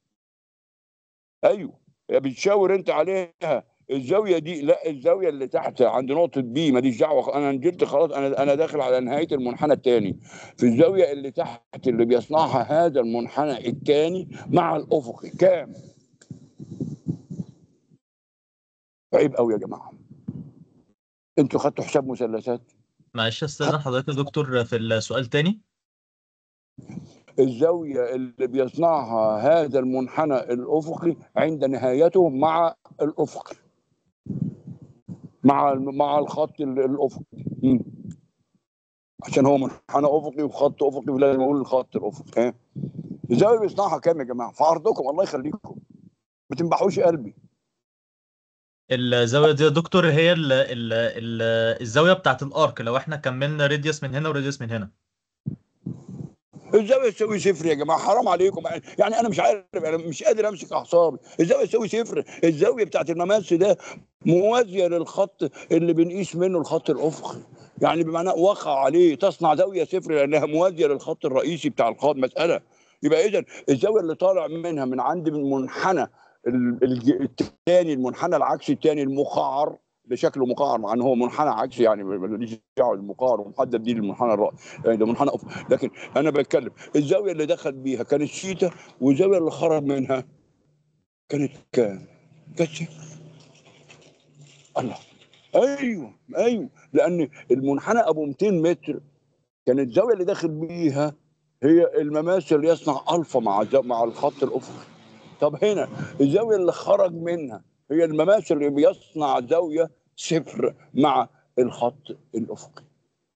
ايوه بتشاور انت عليها الزاويه دي. لا الزاويه اللي تحت عند نقطه بي ماليش دعوه، انا نزلت خلاص، انا داخل على نهايه المنحنى الثاني. في الزاويه اللي تحت اللي بيصنعها هذا المنحنى الثاني مع الافقي كام؟ عيب قوي يا جماعه، انتوا خدتوا حساب مثلثات؟ معلش استاذن حضرتك يا دكتور في السؤال تاني. الزاويه اللي بيصنعها هذا المنحنى الافقي عند نهايته مع الافقي، مع الخط الافقي. عشان هو منحنى افقي وخط افقي ولازم اقول الخط الافقي. ها الزاويه بيصنعها كام يا جماعه؟ في عرضكم الله يخليكم، ما تنبحوش قلبي. الزاويه دي يا دكتور هي ال الزاويه بتاعت الارك، لو احنا كملنا راديوس من هنا وراديوس من هنا. الزاويه تساوي صفر يا جماعه، حرام عليكم. يعني انا مش عارف، انا مش قادر امسك اعصابي. الزاويه تساوي صفر، الزاويه بتاعت المماس ده موازيه للخط اللي بنقيس منه الخط الافقي، يعني بمعنى وقع عليه تصنع زاويه صفر لانها موازيه للخط الرئيسي بتاع الخط. مساله يبقى اذا الزاويه اللي طالع منها من عند المنحنى الثاني، المنحنى العكسي الثاني المقعر بشكله مقعر، مع ان هو منحنى عكسي يعني ماليش دعوه بالمقعر ومحدد دي للمنحنى الرأسي، يعني ده منحنى لكن انا بتكلم الزاويه اللي دخل بيها كانت سيتا، والزاويه اللي خرج منها كانت كام؟ كانت الله. ايوه لان المنحنى ابو 200 متر كانت الزاويه اللي داخل بيها هي المماس اللي يصنع الفا مع الخط الافقي. طب هنا الزاويه اللي خرج منها هي المماس اللي بيصنع زاويه صفر مع الخط الافقي.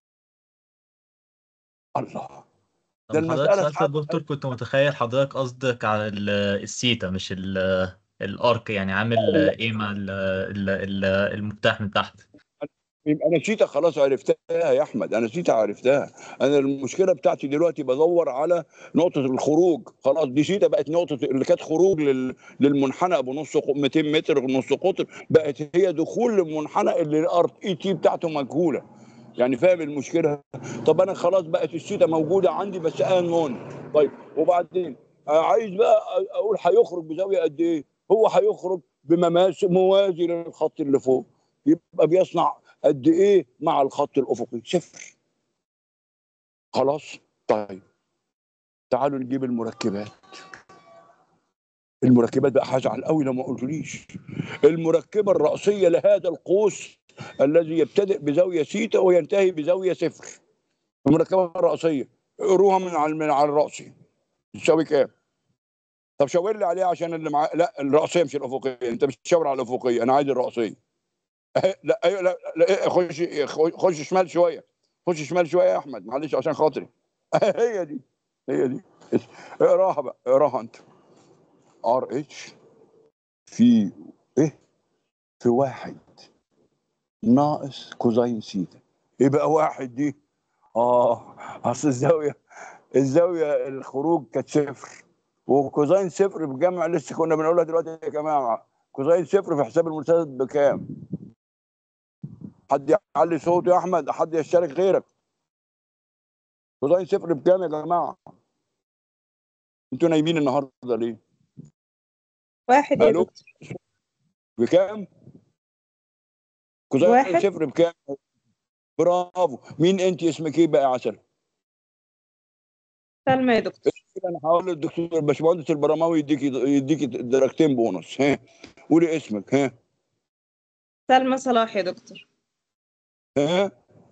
الله، ده طب حضرتك المساله سألت يا اتحلت. دكتور، كنت متخيل حضرتك قصدك على السيتا مش الارك، يعني عامل ايه مع المفتاح من تحت. يبقى انا نسيتها خلاص، عرفتها يا احمد، انا نسيتها عرفتها. انا المشكله بتاعتي دلوقتي بدور على نقطه الخروج، خلاص دي نسيتها، بقت نقطه اللي كانت خروج للمنحنى ابو 200 متر نص قطر، بقت هي دخول للمنحنى اللي الار اي تي بتاعته مجهوله. يعني فاهم المشكله؟ طب انا خلاص بقت السيتا موجوده عندي بس ان. طيب وبعدين عايز بقى اقول هيخرج بزاويه قد ايه؟ هو هيخرج بمماس موازي للخط اللي فوق، يبقى بيصنع قد ايه مع الخط الافقي؟ صفر. خلاص. طيب تعالوا نجيب المركبات. المركبات بقى هزعل قوي لو ما قلتليش. المركبه الرئيسيه لهذا القوس الذي يبتدئ بزاويه سيتا وينتهي بزاويه صفر، المركبه الرئيسيه اقروها من على الرأسي، تساوي كام؟ طب شاور لي عليها عشان اللي معاه. لا الرأسية مش الأفقية، أنت مش بتشاور على الأفقية، أنا عايز الرأسية. لا أيوه لا, لا خش خش شمال شوية، خش شمال شوية يا أحمد معلش عشان خاطري. هي دي، هي دي. اقراها بقى، اقراها أنت. ار اتش في إيه؟ في واحد ناقص كوزين سيتا. إيه بقى واحد دي؟ أصل الزاوية الخروج كانت صفر، وكوزين صفر بجمع لسه كنا بنقولها دلوقتي يا جماعة. كوزين صفر في حساب المسدس بكام؟ حد يعلي صوته يا أحمد، حد يشترك غيرك. كوزين صفر بكام يا جماعة؟ أنتوا نايمين النهاردة ليه؟ واحد يا ألو، دكتور. بكام؟ كوزين بواحد. صفر بكام؟ برافو. مين أنت اسمك إيه بقى يا عسل؟ سلمى يا دكتور. انا هقول للدكتور باشمهندس البرماوي يديكي درجتين بونص. ها قولي اسمك. ها سلمى صلاح يا دكتور. ها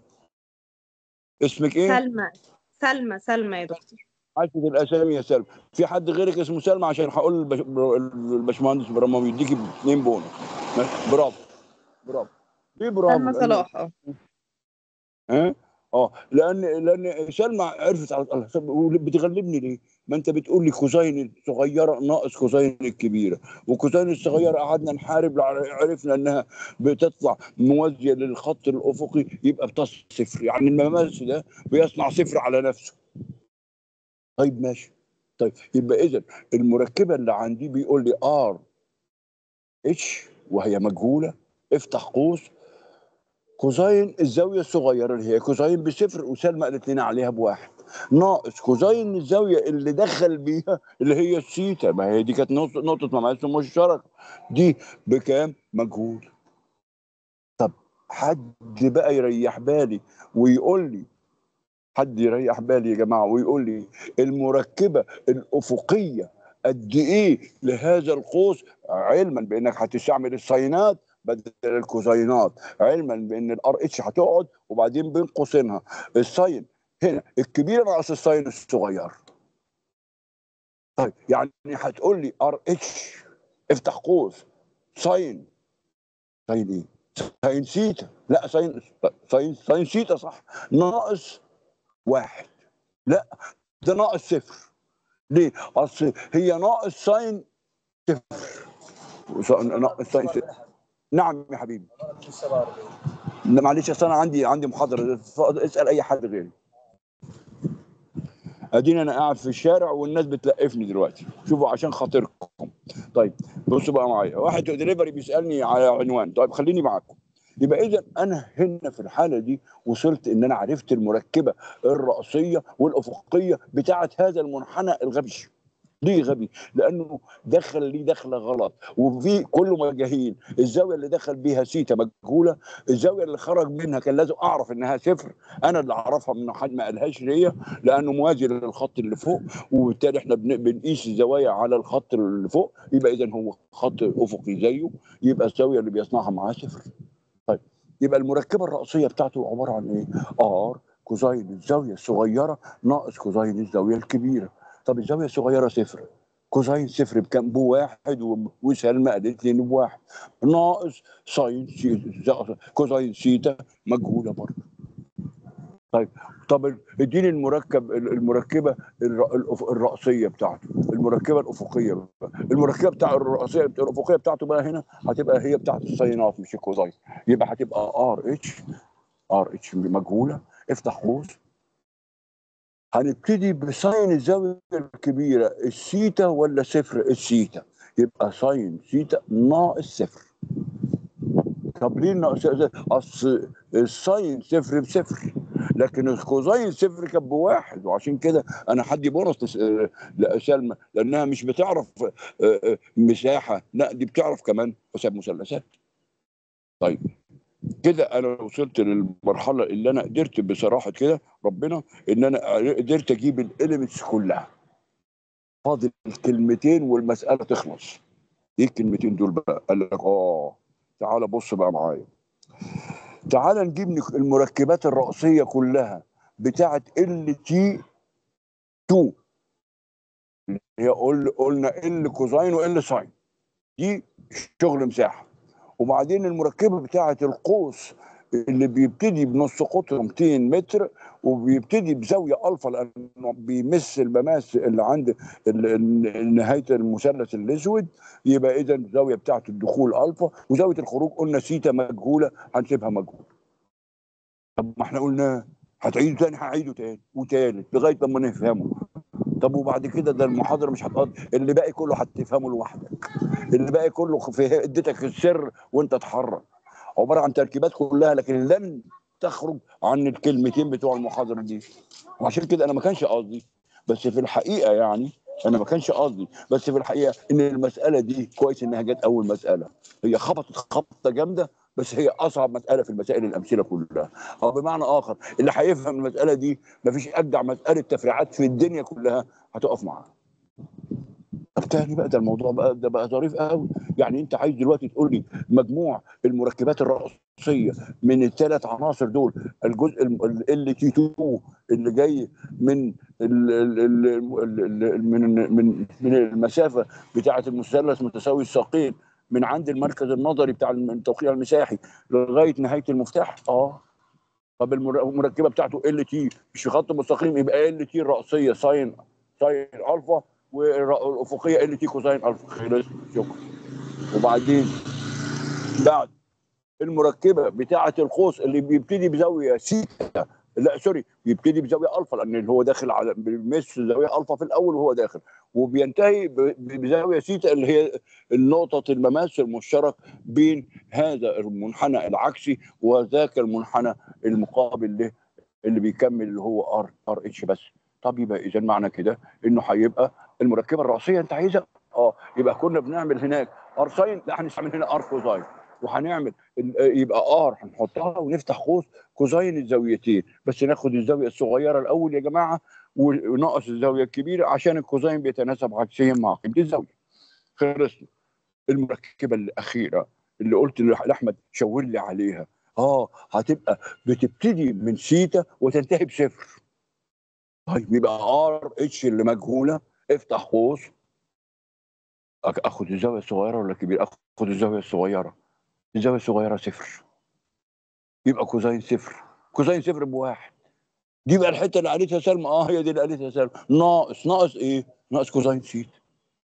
اسمك ايه؟ سلمى يا دكتور. عشرة الاسامي يا سلمى. في حد غيرك اسمه سلمى؟ عشان هقول الباشمهندس برماوي يديكي 2 بونص. برافو، برافو. ليه برافو؟ سلمى لان صلاح. ها لان سلمى عرفت على بتغلبني ليه؟ ما انت بتقول لي كوزين الصغيره ناقص كوزين الكبيره، وكوزين الصغيره قعدنا نحارب عرفنا انها بتطلع موازيه للخط الافقي، يبقى بتصل صفر، يعني المماس ده بيصنع صفر على نفسه. طيب ماشي. طيب يبقى اذا المركبه اللي عندي بيقول لي ار اتش وهي مجهوله، افتح قوس كوزين الزاويه الصغيره اللي هي كوزين بصفر، وسلمى قالت لنا عليها بواحد، ناقص كوزين الزاويه اللي دخل بيها اللي هي السيتا، ما هي دي كانت نقطه مماس مشتركه، دي بكام؟ مجهول. طب حد بقى يريح بالي ويقول لي، حد يريح بالي يا جماعه ويقول لي المركبه الافقيه قد ايه لهذا القوس، علما بانك هتستعمل الساينات بدل الكوزينات، علما بان الار اتش هتقعد وبعدين بين قوسينها الساين هنا الكبيره ناقص الساين الصغير. طيب يعني هتقول لي ار اتش افتح قوس ساين، ساين ايه؟ ساين سيتا، لا ساين سيتا صح، ناقص واحد. لا ده ناقص صفر. ليه؟ اصل هي ناقص ساين صفر، ناقص ساين صفر. نعم يا حبيبي. لا معلش اصل انا عندي محاضره، اسال اي حد غيري. اديني انا قاعد في الشارع والناس بتلقفني دلوقتي، شوفوا عشان خاطركم. طيب بصوا بقى معايا، واحد دليفري بيسالني على عنوان، طيب خليني معاكم. يبقى اذا انا هنا في الحاله دي وصلت ان انا عرفت المركبه الرأسيه والافقيه بتاعه هذا المنحنى الغبي. ليه غبي؟ لانه دخل ليه دخله غلط، وفي كله مجاهيل. الزاويه اللي دخل بيها سيتا مجهوله، الزاويه اللي خرج منها كان لازم اعرف انها صفر، انا اللي اعرفها من حد ما قالهاش ليا لانه موازي للخط اللي فوق، وبالتالي احنا بنقيس الزوايا على الخط اللي فوق، يبقى اذا هو خط افقي زيه، يبقى الزاويه اللي بيصنعها معاه صفر. طيب يبقى المركبه الرأسيه بتاعته عباره عن ايه؟ ار كوزين الزاويه الصغيره ناقص كوزين الزاويه الكبيره. طب الزاويه الصغيره صفر، كوزين صفر بكام؟ بواحد، وسلمى قالت لي بواحد، ناقص ساين كوزين سيتا مجهوله برضه. طيب طب اديني المركبه الرأسيه بتاعته، المركبه الافقيه، المركبه بتاع الرأسيه الافقيه بتاعته بقى هنا هتبقى هي بتاعت الساينات مش الكوزين، يبقى هتبقى ار اتش مجهوله، افتح قوس، هنبتدي بساين الزاويه الكبيره السيتا ولا صفر السيتا، يبقى ساين سيتا ناقص صفر. طب ليه ناقص؟ اصل الساين صفر بصفر، لكن الكوزين صفر كان بواحد، وعشان كده انا هدي بونص لسلمى لانها مش بتعرف مساحه، لا دي بتعرف كمان حساب مثلثات. طيب كده انا وصلت للمرحله اللي انا قدرت بصراحه كده ربنا ان انا قدرت اجيب الاليمنتس كلها، فاضل الكلمتين والمساله تخلص. ايه الكلمتين دول بقى؟ قال لك تعالى بص بقى معايا، تعالى نجيب المركبات الرأسيه كلها بتاعه ال تي 2 هي قلنا ال كوزاين وال ساين، دي شغل مساحه. وبعدين المركبه بتاعه القوس اللي بيبتدي بنص قطره 200 متر وبيبتدي بزاويه الفا لانه بيمس المماس اللي عند نهايه المثلث الاسود، يبقى اذا الزاويه بتاعه الدخول الفا وزاويه الخروج قلنا سيتا مجهوله هنسيبها مجهوله. طب ما احنا قلنا هتعيده تاني، هعيده تاني وتالت لغايه لما نفهمه. طب وبعد كده ده المحاضره مش هتقضي، اللي باقي كله هتفهمه لوحدك، اللي باقي كله في اديتك السر وانت اتحرك، عباره عن تركيبات كلها لكن لن تخرج عن الكلمتين بتوع المحاضره دي. وعشان كده انا ما كانش قصدي، بس في الحقيقه يعني انا ما كانش قصدي، بس في الحقيقه ان المساله دي كويس انها جت اول مساله، هي خبطت خبطه جامده بس هي اصعب مساله في المسائل الامثله كلها. او بمعنى اخر اللي هيفهم المساله دي مفيش اجدع مساله تفريعات في الدنيا كلها هتقف معاها. طب تاني بقى ده الموضوع بقى ده بقى ظريف قوي. يعني انت عايز دلوقتي تقول لي مجموع المركبات الرئيسيه من الثلاث عناصر دول، الجزء ال تي 2 اللي جاي من من المسافه بتاعه المثلث متساوي الساقين من عند المركز النظري بتاع التوقيع المساحي لغايه نهايه المفتاح. طب المركبه بتاعته ال تي مش في خط مستقيم، يبقى ال تي الرأسيه ساين الفا والافقيه ال تي كوساين الفا. خلص شكرا. وبعدين بعد المركبه بتاعه القوس اللي بيبتدي بزاويه سيتا، لا سوري بيبتدي بزاويه الفا لان اللي هو داخل على بيمس زاويه الفا في الاول وهو داخل، وبينتهي بزاويه سيتا اللي هي نقطه المماس المشترك بين هذا المنحنى العكسي وذاك المنحنى المقابل له اللي بيكمل اللي هو ار اتش بس. طب يبقى اذا معنى كده انه هيبقى المركبه الرئيسيه انت عايزها يبقى كنا بنعمل هناك ار ساين، لا هنستعمل هنا ار كوزاين، وهنعمل يبقى ار هنحطها ونفتح قوس كوزاين الزاويتين، بس ناخد الزاويه الصغيره الاول يا جماعه وناقص الزاويه الكبيره عشان الكوزاين بيتناسب عكسيا مع قيمه الزاويه. خلصنا. المركبه الاخيره اللي قلت لاحمد شاور لي عليها هتبقى بتبتدي من سيتا وتنتهي بصفر. طيب يبقى ار اتش اللي مجهوله افتح قوس، اخد الزاويه الصغيره ولا الكبيره؟ اخد الزاويه الصغيره. الزاويه الصغيره صفر، يبقى كوزين صفر. كوزين صفر بواحد. دي بقى الحته اللي قالتها سلمى، هي دي اللي قالتها سلمى. ناقص ايه؟ ناقص كوزين سيتا.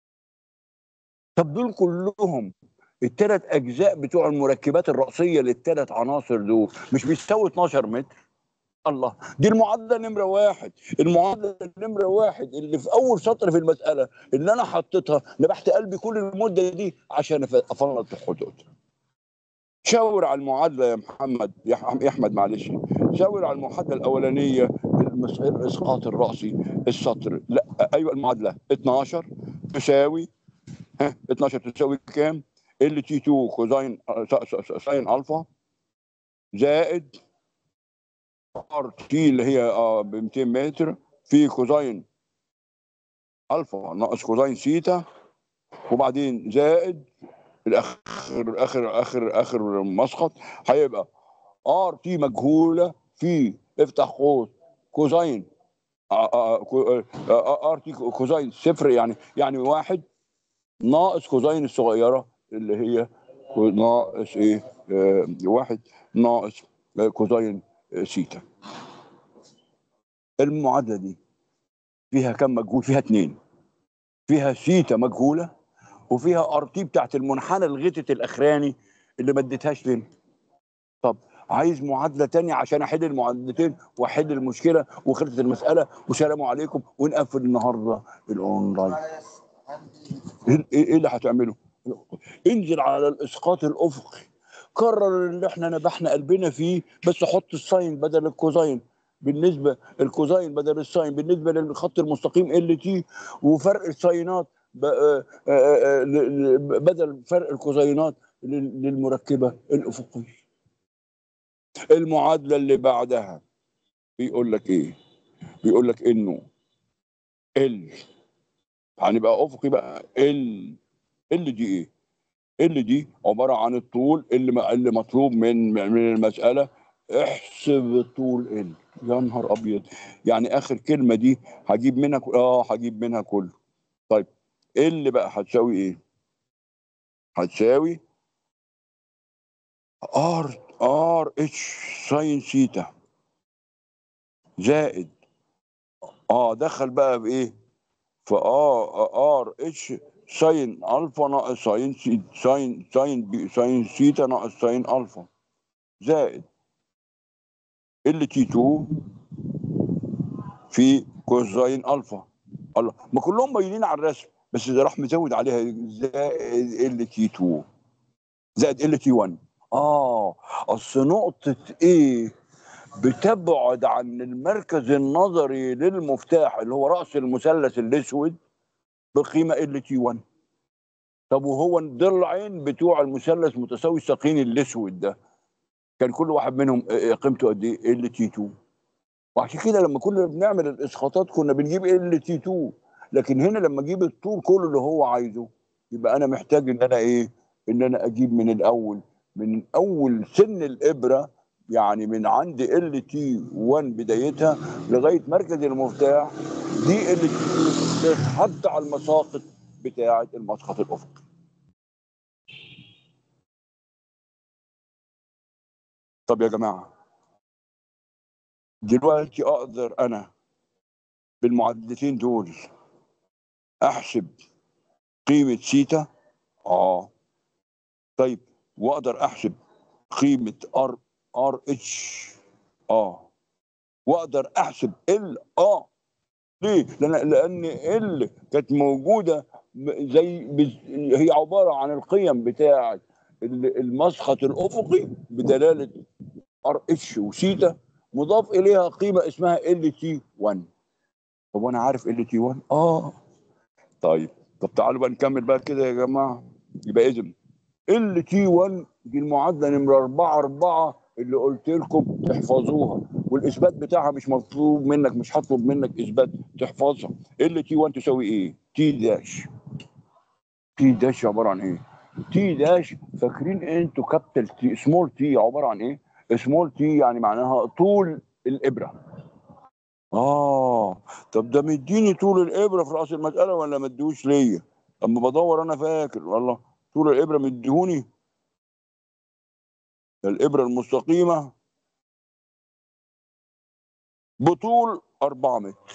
طب دول كلهم الثلاث اجزاء بتوع المركبات الرأسيه للثلاث عناصر دول مش بيساوي 12 متر؟ الله، دي المعادله نمره واحد. المعادله نمره واحد اللي في اول سطر في المساله اللي انا حطيتها نبحت قلبي كل المده دي عشان افلت الحدود. شاور على المعادله يا محمد يا احمد معلش، شاور على المعادله الاولانيه الاسقاط الراسي السطر. لا ايوه المعادله 12 تساوي 12 تساوي كام؟ ال تي 2 كوزين ساين الفا زائد ار تي اللي هي ب 200 متر في كوزين الفا ناقص كوزين سيتا، وبعدين زائد الاخر اخر مسقط هيبقى ار تي مجهوله في افتح قوس كوزين ار تي كوزين صفر يعني واحد ناقص كوزين الصغيره اللي هي ناقص ايه؟ واحد ناقص كوزين سيتا. المعادله دي فيها كم مجهول؟ فيها اتنين، فيها سيتا مجهوله وفيها ار تي بتاعت المنحنى الغتت الاخراني اللي ما اديتهاش لنا. طب عايز معادله تانية عشان احل المعادلتين واحل المشكله وخلصت المساله وسلام عليكم ونقفل النهارده الاونلاين. ايه اللي هتعمله؟ انزل على الاسقاط الافقي، كرر اللي احنا نبحنا قلبنا فيه بس حط الساين بدل الكوزاين، بالنسبه الكوزاين بدل الساين بالنسبه للخط المستقيم ال تي، وفرق الساينات بدل فرق الكوزاينات للمركبه الافقيه. المعادله اللي بعدها بيقول لك ايه؟ بيقول لك انه ال هنبقى افقي بقى ال دي ايه؟ ال دي عباره عن الطول اللي مطلوب من المساله. احسب الطول ال. يا نهار ابيض، يعني اخر كلمه دي هجيب منها هجيب منها كله. طيب اللي بقى هتساوي ايه؟ هتساوي ار اتش ساين سيتا زائد دخل بقى بايه؟ ار اتش ساين الفا ناقص ساين سيتا ناقص ساين الفا زائد ال تي 2 في كوزاين الفا. الله، ما كلهم باينين على الرسم، بس ده راح مزود عليها زائد ال تي 2 زائد ال تي 1. اصل نقطة ايه بتبعد عن المركز النظري للمفتاح اللي هو رأس المثلث الاسود بقيمة ال تي 1. طب وهو الضلعين بتوع المثلث متساوي الساقين الاسود ده كان كل واحد منهم قيمته قد ايه؟ ال تي 2. وعشان كده لما كنا بنعمل الاسقاطات كنا بنجيب ال تي 2، لكن هنا لما اجيب الطول كله اللي هو عايزه يبقى انا محتاج ان انا ايه؟ ان انا اجيب من اول سن الابره، يعني من عند ال تي 1 بدايتها لغايه مركز المفتاح، دي ال تي 2 تتحط على المساقط بتاعه المسقط الافقي. طب يا جماعه دلوقتي اقدر انا بالمعادلتين دول احسب قيمه سيتا؟ طيب واقدر احسب قيمه ار اتش؟ واقدر احسب ال ليه؟ لان ال كانت موجوده هي عباره عن القيم بتاعه المسقط الافقي بدلاله ار اتش وسيتا، مضاف اليها قيمه اسمها ال تي 1. طب وانا عارف ال تي 1؟ طيب تعالوا بقى نكمل بقى كده يا جماعه. يبقى اذا ال تي 1 دي المعادله نمره 4 اللي قلت لكم تحفظوها، والاثبات بتاعها مش مطلوب منك، مش هطلب منك اثبات، تحفظها. ال تي 1 تساوي ايه؟ تي داش. تي داش عباره عن ايه؟ تي داش فاكرين انتوا كابيتال تي سمول تي عباره عن ايه؟ سمول تي يعني معناها طول الابره. طب ده مديني طول الابره في راس المساله ولا ما ادوش ليا؟ اما بدور انا فاكر والله طول الابره مديهوني الابره المستقيمه بطول 4 متر.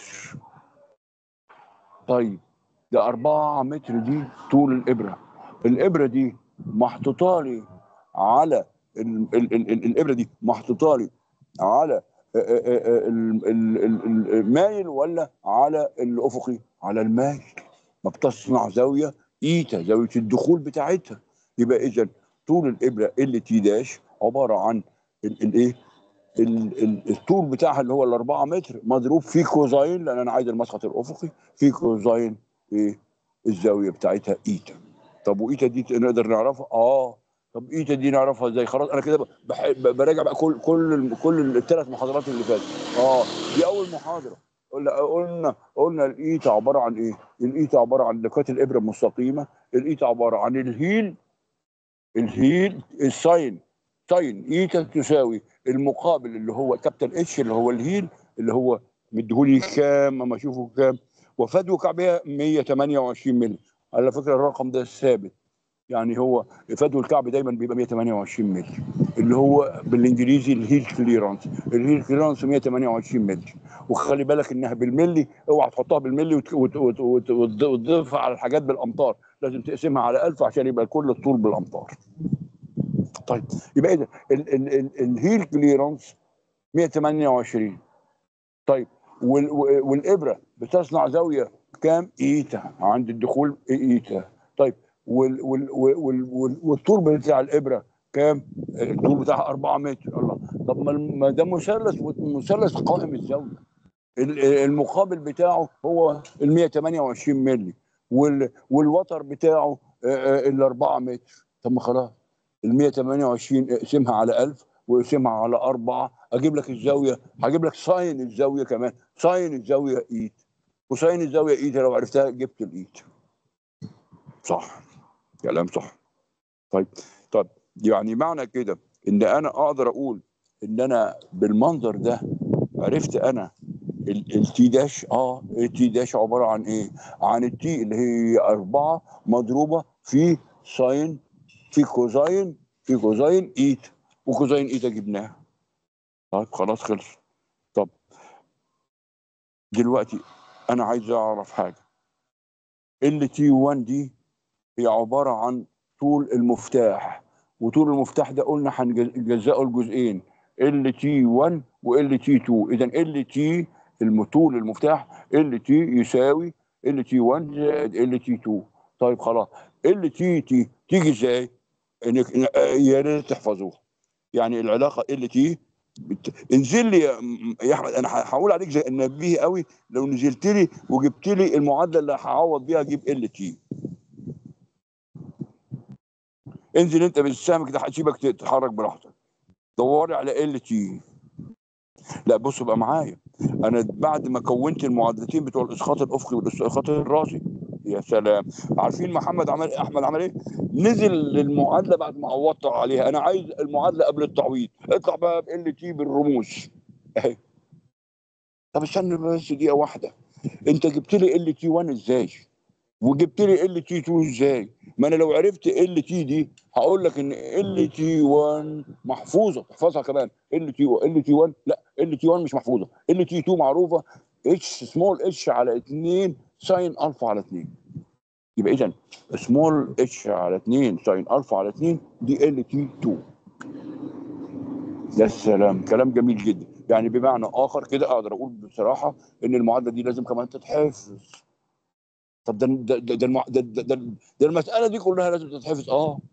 طيب ده 4 متر دي طول الابره. الابره دي محطوطه لي على الابره دي محطوطه لي على المايل ولا على الافقي؟ على المايل. ما بتصنع زاويه ايتا، زاويه الدخول بتاعتها. يبقى اذا طول الابره ال تي داش عباره عن الايه؟ الطول بتاعها اللي هو ال4 متر مضروب في كوزاين، لان انا عايز المسقط الافقي، في كوزاين ايه؟ الزاويه بتاعتها ايتا. طب وايتا دي نقدر نعرفها؟ طب ايتا دي نعرفها ازاي؟ خلاص انا كده براجع بقى كل الثلاث محاضرات اللي فاتت. دي اول محاضره قلنا الايتا عباره عن ايه؟ الايتا عباره عن لكات الابره المستقيمه. الايتا عباره عن الهيل الساين ايتا تساوي المقابل اللي هو كابتن اتش اللي هو الهيل اللي هو مديهولي كام؟ اما اشوفه كام. وفدوى كعبها 128 مللي. على فكره الرقم ده ثابت، يعني هو فدوى الكعب دايما بيبقى 128 مللي اللي هو بالانجليزي الهيل كليرانس. الهيل كليرانس 128 مللي. وخلي بالك انها بالملي، اوعى تحطها بالملي وتضيفها على الحاجات بالامتار، لازم تقسمها على 1000 عشان يبقى كل الطول بالامتار. طيب يبقى اذا الهيل كليرانس 128. طيب والابره بتصنع زاويه كام؟ ايتا عند الدخول ايتا. طيب والطول بتاع الابره كام؟ الطول بتاعها 4 متر. الله، طب ما ده مثلث قائم الزاويه، المقابل بتاعه هو ال 128 مللي والوتر بتاعه ال 4 متر. طب ما خلاص ال 128 اقسمها على 1000 واقسمها على 4 اجيب لك الزاويه، هجيب لك ساين الزاويه كمان. ساين الزاويه ايت، وساين الزاويه ايت لو عرفتها جبت الايت. صح، كلام صح. طيب يعني معنى كده ان انا اقدر اقول ان انا بالمنظر ده عرفت انا التي داش التي داش عباره عن ايه؟ عن التي اللي هي 4 مضروبه في ساين في كوزاين ايتا، وكوزاين ايتا جبناها. طيب خلاص خلص. طب دلوقتي انا عايز اعرف حاجه. ال تي 1 دي هي عباره عن طول المفتاح، وطول المفتاح ده قلنا هنجزئه لجزئين، ال تي 1 وال تي 2. اذا ال تي طول المفتاح ال تي يساوي ال تي 1 زائد ال تي 2. طيب خلاص، ال تي تيجي ازاي؟ يا ريت تحفظوها. يعني العلاقه ال تي انزل لي يا احمد، انا هقول عليك زي النبيه قوي لو نزلت لي وجبت لي المعادله اللي هعوض بيها اجيب ال تي. انزل انت بالسهم كده هسيبك تتحرك براحتك، دوري على ال تي. لا بص بقى معايا، انا بعد ما كونت المعادلتين بتوع الاسقاط الافقي والاسقاط الراسي، يا سلام، عارفين احمد عمل ايه؟ نزل للمعادله بعد ما عوضت عليها. انا عايز المعادله قبل التعويض، اطلع بقى بال تي بالرموز اهي. طب استنى بس دقيقه واحده، انت جبت لي ال تي 1 ازاي؟ وجبت لي ال تي 2 ازاي؟ ما انا لو عرفت ال تي دي هقول لك ان ال تي 1 محفوظه، تحفظها كمان. ال تي 1 لا، ال تي 1 مش محفوظه. ال تي 2 معروفه، اتش سمول اتش على 2 ساين الفا على 2. يبقى اذا سمول اتش على 2 ساين الفا على 2 دي ال تي 2. يا سلام، كلام جميل جدا. يعني بمعنى اخر كده اقدر اقول بصراحه ان المعادله دي لازم كمان تتحفظ. طب ده المساله دي كلها لازم تتحفظ.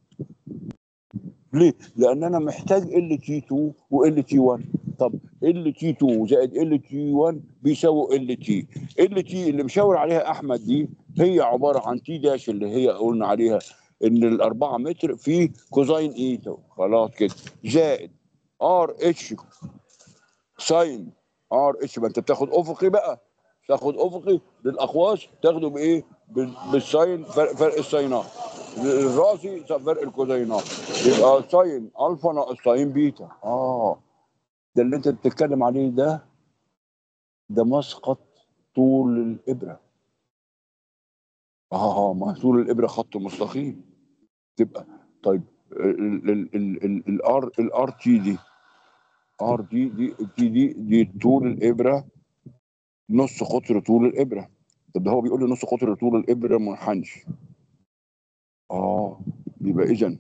ليه؟ لان انا محتاج ال تي 2 وال تي 1. طب ال تي 2 زائد ال تي 1 بيساوي ال تي. ال تي اللي مشاور عليها احمد دي هي عباره عن تي داش اللي هي قلنا عليها ان ال4 متر في كوزاين ايتا، خلاص كده، زائد ار اتش ساين ار اتش. ما انت بتاخد افقي بقى، تاخد افقي للاقواس تاخده بايه؟ بالساين، فرق الساينات. الراسي فرق الكوزينات. يبقى ساين الفا ناقص ساين بيتا. ده اللي انت بتتكلم عليه ده مسقط طول الابره. ما طول الابره خط مستقيم تبقى. طيب الار تي دي، ار دي طول الابره نص قطر طول الابره. طب ده هو بيقول لي نص قطر طول الابره منحنش. يبقى اذا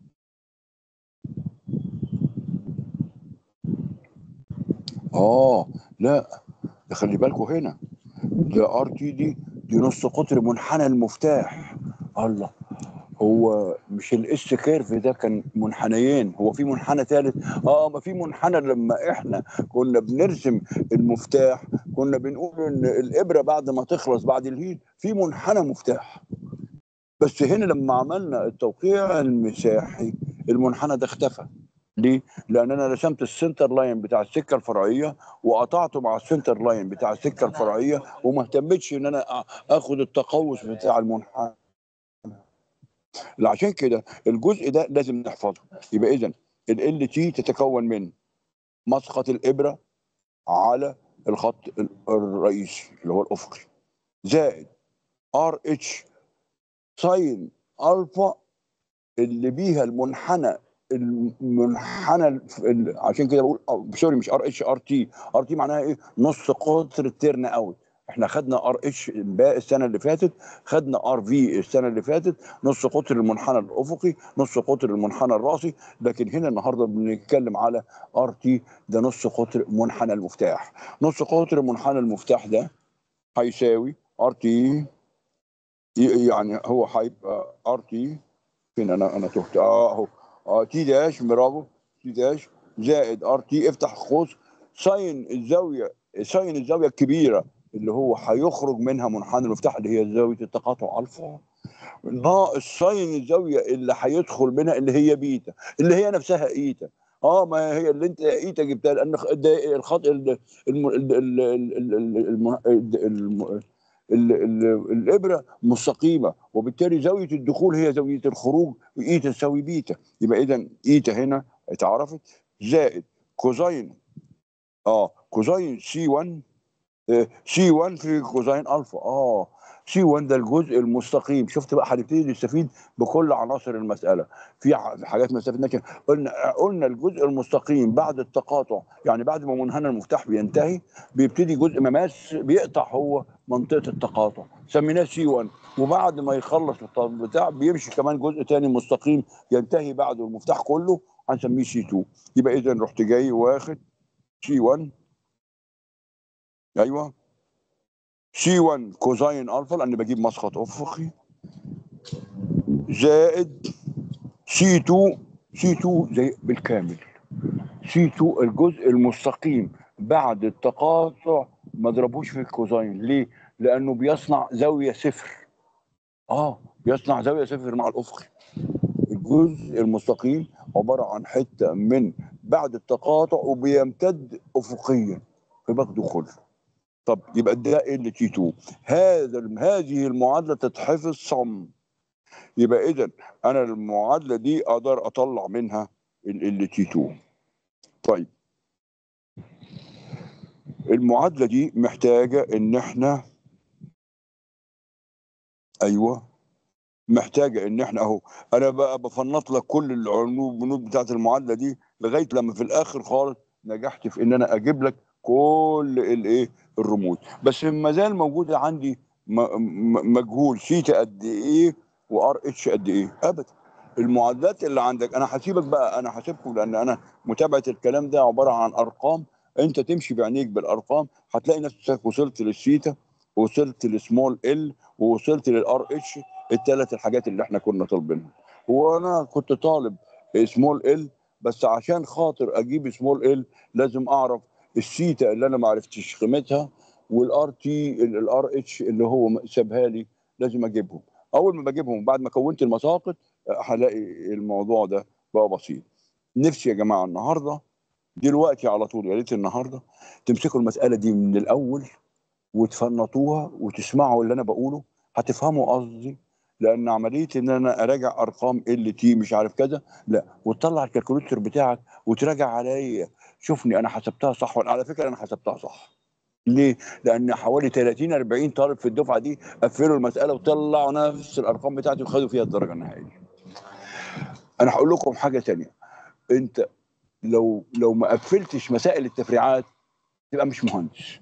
لا، ده خلي بالكوا هنا، ده ار تي دي نص قطر منحنى المفتاح. الله، هو مش الاس كيرف ده كان منحنيين؟ هو في منحنى ثالث؟ ما في منحنى. لما احنا كنا بنرسم المفتاح كنا بنقول ان الابره بعد ما تخلص بعد الهيل في منحنى مفتاح. بس هنا لما عملنا التوقيع المساحي المنحنى ده اختفى. ليه؟ لان انا رسمت السنتر لاين بتاع السكه الفرعيه وقطعته مع السنتر لاين بتاع السكه الفرعيه، وما اهتمتش ان انا اخد التقوس بتاع المنحنى. عشان كده الجزء ده لازم نحفظه. يبقى اذا ال تي تتكون من مسقط الابره على الخط الرئيسي اللي هو الافقي، زائد ار اتش ساين الفا اللي بيها عشان كده بقول سوري، مش ار اتش، ار تي. ار تي معناها ايه؟ نص قطر التيرن اوت. احنا خدنا ار اتش السنه اللي فاتت، خدنا ار في السنه اللي فاتت، نص قطر المنحنى الافقي، نص قطر المنحنى الراسي. لكن هنا النهارده بنتكلم على ار تي، ده نص قطر منحنى المفتاح. نص قطر منحنى المفتاح ده هيساوي ار تي، يعني هو هيبقى ار تي فين؟ انا تهت اهو. تي داش، برافو، تي داش زائد ار تي، افتح قوس، ساين الزاويه الكبيره اللي هو هيخرج منها منحنى المفتاح اللي هي زاويه التقاطع الفا، ناقص ساين الزاويه اللي هيدخل منها اللي هي بيتا، اللي هي نفسها ايتا. ما هي اللي انت ايتا جبتها، لان الخط الابره مستقيمه، وبالتالي زاويه الدخول هي زاويه الخروج، ايتا تساوي بيتا. يبقى اذا ايتا هنا اتعرفت، زائد كوزين كوزين سي 1 سي 1 في كوزين الفا. سي 1 ده الجزء المستقيم. شفت بقى، هنبتدي نستفيد بكل عناصر المساله. في حاجات ما استفدناش. قلنا الجزء المستقيم بعد التقاطع، يعني بعد ما منحنى المفتاح بينتهي بيبتدي جزء مماس بيقطع هو منطقه التقاطع، سميناه سي 1. وبعد ما يخلص بتاع بيمشي كمان جزء تاني مستقيم ينتهي بعده المفتاح كله، هنسميه سي 2. يبقى اذا رحت جاي واخد سي 1، ايوه سي 1 كوزين الفا لان بجيب مسقط افقي، زائد سي 2. سي 2 زي بالكامل. سي 2 الجزء المستقيم بعد التقاطع ما اضربوش في الكوزين. ليه؟ لانه بيصنع زاويه صفر. بيصنع زاويه صفر مع الافقي. الجزء المستقيم عباره عن حته من بعد التقاطع وبيمتد افقيا فباخده كله. طب يبقى ده ال تي 2. هذه المعادله تتحفظ صم. يبقى اذا انا المعادله دي اقدر اطلع منها ال تي 2. طيب المعادله دي محتاجه ان احنا محتاجه ان احنا اهو. انا بقى بفنط لك كل البنود بتاعت المعادله دي لغايه لما في الاخر خالص نجحت في ان انا اجيب لك كل الرموز. بس ما زال موجوده عندي مجهول سيتا قد ايه وار اتش قد ايه. ابدا المعادلات اللي عندك انا هسيبك بقى، انا هسيبكم لان انا متابعه الكلام ده عباره عن ارقام. انت تمشي بعينيك بالارقام هتلاقي نفسك وصلت للسيتا ووصلت للسمول ال ووصلت للار اتش، الثلاث الحاجات اللي احنا كنا طالبينها. وانا كنت طالب سمول ال، بس عشان خاطر اجيب سمول ال لازم اعرف السيتا اللي انا ما عرفتش قيمتها والار تي الار اتش اللي هو سابها لي لازم اجيبهم. اول ما بجيبهم بعد ما كونت المساقط هلاقي الموضوع ده بقى بسيط. نفسي يا جماعه النهارده دلوقتي على طول، يا ريت النهارده تمسكوا المساله دي من الاول وتفنطوها وتسمعوا اللي انا بقوله هتفهموا قصدي. لان عمليه ان انا اراجع ارقام ال تي مش عارف كذا لا، وتطلع الكالكوليتر بتاعك وتراجع عليا شوفني انا حسبتها صح ولا. على فكره انا حسبتها صح. ليه؟ لان حوالي 30 40 طالب في الدفعه دي قفلوا المساله وطلعوا نفس الارقام بتاعتي وخدوا فيها الدرجه النهائيه. انا هقول لكم حاجه ثانيه. انت لو ما قفلتش مسائل التفريعات تبقى مش مهندس.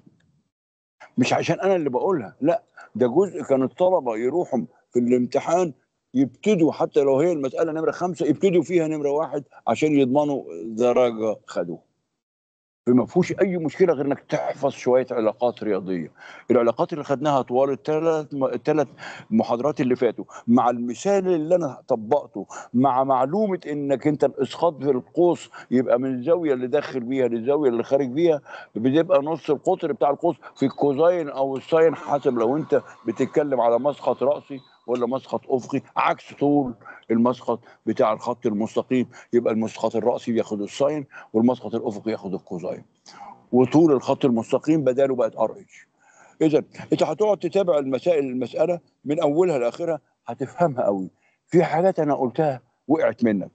مش عشان انا اللي بقولها، لا، ده جزء كان الطلبه يروحوا في الامتحان يبتدوا حتى لو هي المساله نمره 5 يبتدوا فيها نمره 1 عشان يضمنوا درجه خدوها. فما فيهوش اي مشكله غير انك تحفظ شويه علاقات رياضيه. العلاقات اللي خدناها طوال الثلاث محاضرات اللي فاتوا مع المثال اللي انا طبقته مع معلومه انك انت الاسقاط في القوس يبقى من الزاويه اللي داخل بيها للزاويه اللي خارج بيها بتبقى نص القطر بتاع القوس في الكوزاين او الساين حسب لو انت بتتكلم على مسقط راسي ولا مسقط افقي عكس طول المسقط بتاع الخط المستقيم. يبقى المسقط الراسي بياخد الساين والمسقط الافقي ياخد الكوزاين وطول الخط المستقيم بداله بقت ار اتش. اذا انت هتقعد تتابع المساله من اولها لاخرها هتفهمها قوي. في حاجات انا قلتها وقعت منك،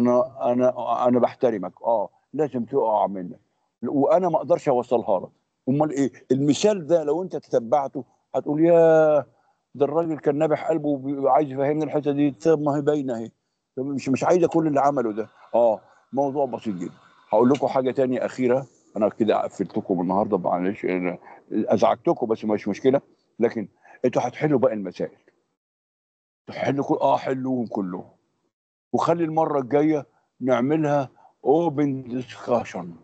انا بحترمك، لازم تقع منك وانا ما اقدرش اوصلها لك. امال ايه المثال ده لو انت تتبعته هتقول يا ده الراجل كان نابح قلبه وعايز يفهمني الحته دي. طب ما هي باينه اهي. مش عايزه كل اللي عمله ده. موضوع بسيط جدا. هقول لكم حاجه تانية اخيره. انا كده قفلتكم النهارده معلش ازعجتكم بس مش مشكله. لكن انتوا هتحلوا باقي المسائل. تحلوا حلوهم كلهم وخلي المره الجايه نعملها اوبن ديسكشن.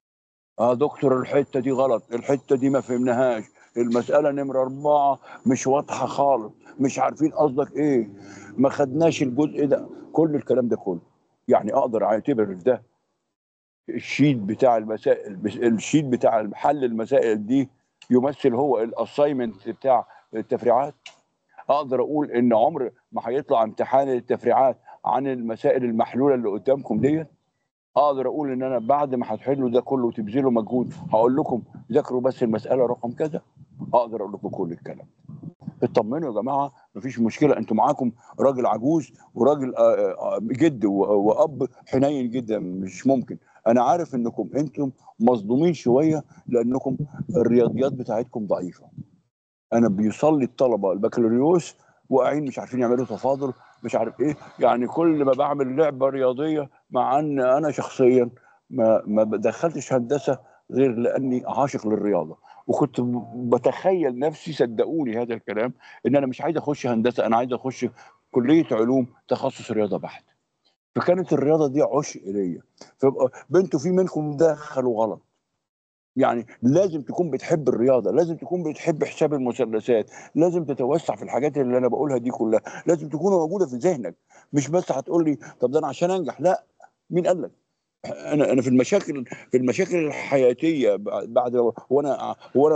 دكتور الحته دي غلط، الحته دي ما فهمناهاش، المساله نمره 4 مش واضحه خالص، مش عارفين قصدك ايه، ما خدناش الجزء ده، كل الكلام ده كله. يعني اقدر اعتبر ده الشيت بتاع المسائل، الشيت بتاع حل المسائل دي يمثل هو الاساينمنت بتاع التفريعات. اقدر اقول ان عمر ما هيطلع امتحان التفريعات عن المسائل المحلوله اللي قدامكم ديت. اقدر اقول ان انا بعد ما هتحلوا ده كله وتبذلوا مجهود هقول لكم ذاكروا بس المساله رقم كذا. اقدر اقول لكم كل الكلام. اطمنوا يا جماعه مفيش مشكله. انتوا معاكم راجل عجوز وراجل جد واب حنين جدا. مش ممكن انا عارف انكم انتم مصدومين شويه لانكم الرياضيات بتاعتكم ضعيفه. انا بيصلي الطلبه البكالوريوس واقعين مش عارفين يعملوا تفاضل مش عارف ايه، يعني كل ما بعمل لعبه رياضيه، مع ان انا شخصيا ما دخلتش هندسه غير لاني عاشق للرياضه، وكنت بتخيل نفسي، صدقوني هذا الكلام، ان انا مش عايز اخش هندسه، انا عايز اخش كليه علوم تخصص رياضه بحت. فكانت الرياضه دي عشق ليا. فبنتوا في منكم دخلوا غلط، يعني لازم تكون بتحب الرياضه، لازم تكون بتحب حساب المثلثات، لازم تتوسع في الحاجات اللي انا بقولها دي كلها، لازم تكون موجوده في ذهنك. مش بس هتقول لي طب ده انا عشان انجح، لا. مين قال لك؟ انا في المشاكل الحياتيه بعد، وانا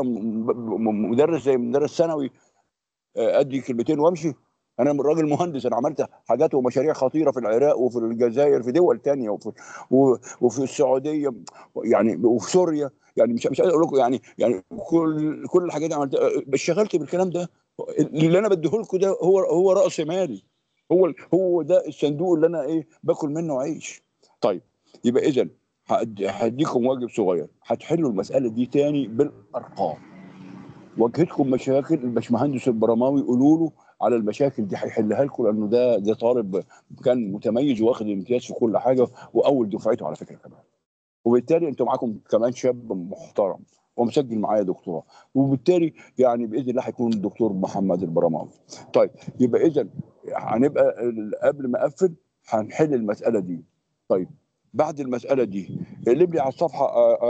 مدرس زي مدرس ثانوي، ادي كلمتين وامشي. انا راجل مهندس، انا عملت حاجات ومشاريع خطيره في العراق وفي الجزائر، في دول تانية، وفي السعوديه، يعني وفي سوريا. يعني مش عايز اقول لكم، يعني كل الحاجات دي عملتها، اشتغلت بالكلام ده. اللي انا بديه لكم ده هو راس مالي، هو ده الصندوق اللي انا باكل منه عيش. طيب، يبقى اذا هديكم واجب صغير، هتحلوا المساله دي تاني بالارقام. واجهتكم مشاكل، الباشمهندس البرماوي قولوا له على المشاكل دي هيحلها لكم، لانه ده طالب كان متميز واخد امتياز في كل حاجه، واول دفعته على فكره كمان. وبالتالي انتم معاكم كمان شاب محترم ومسجل معايا دكتوراه، وبالتالي يعني باذن الله هيكون الدكتور محمد البرماوي. طيب، يبقى اذا هنبقى قبل ما اقفل هنحل المساله دي. طيب، بعد المساله دي اقلب لي على الصفحه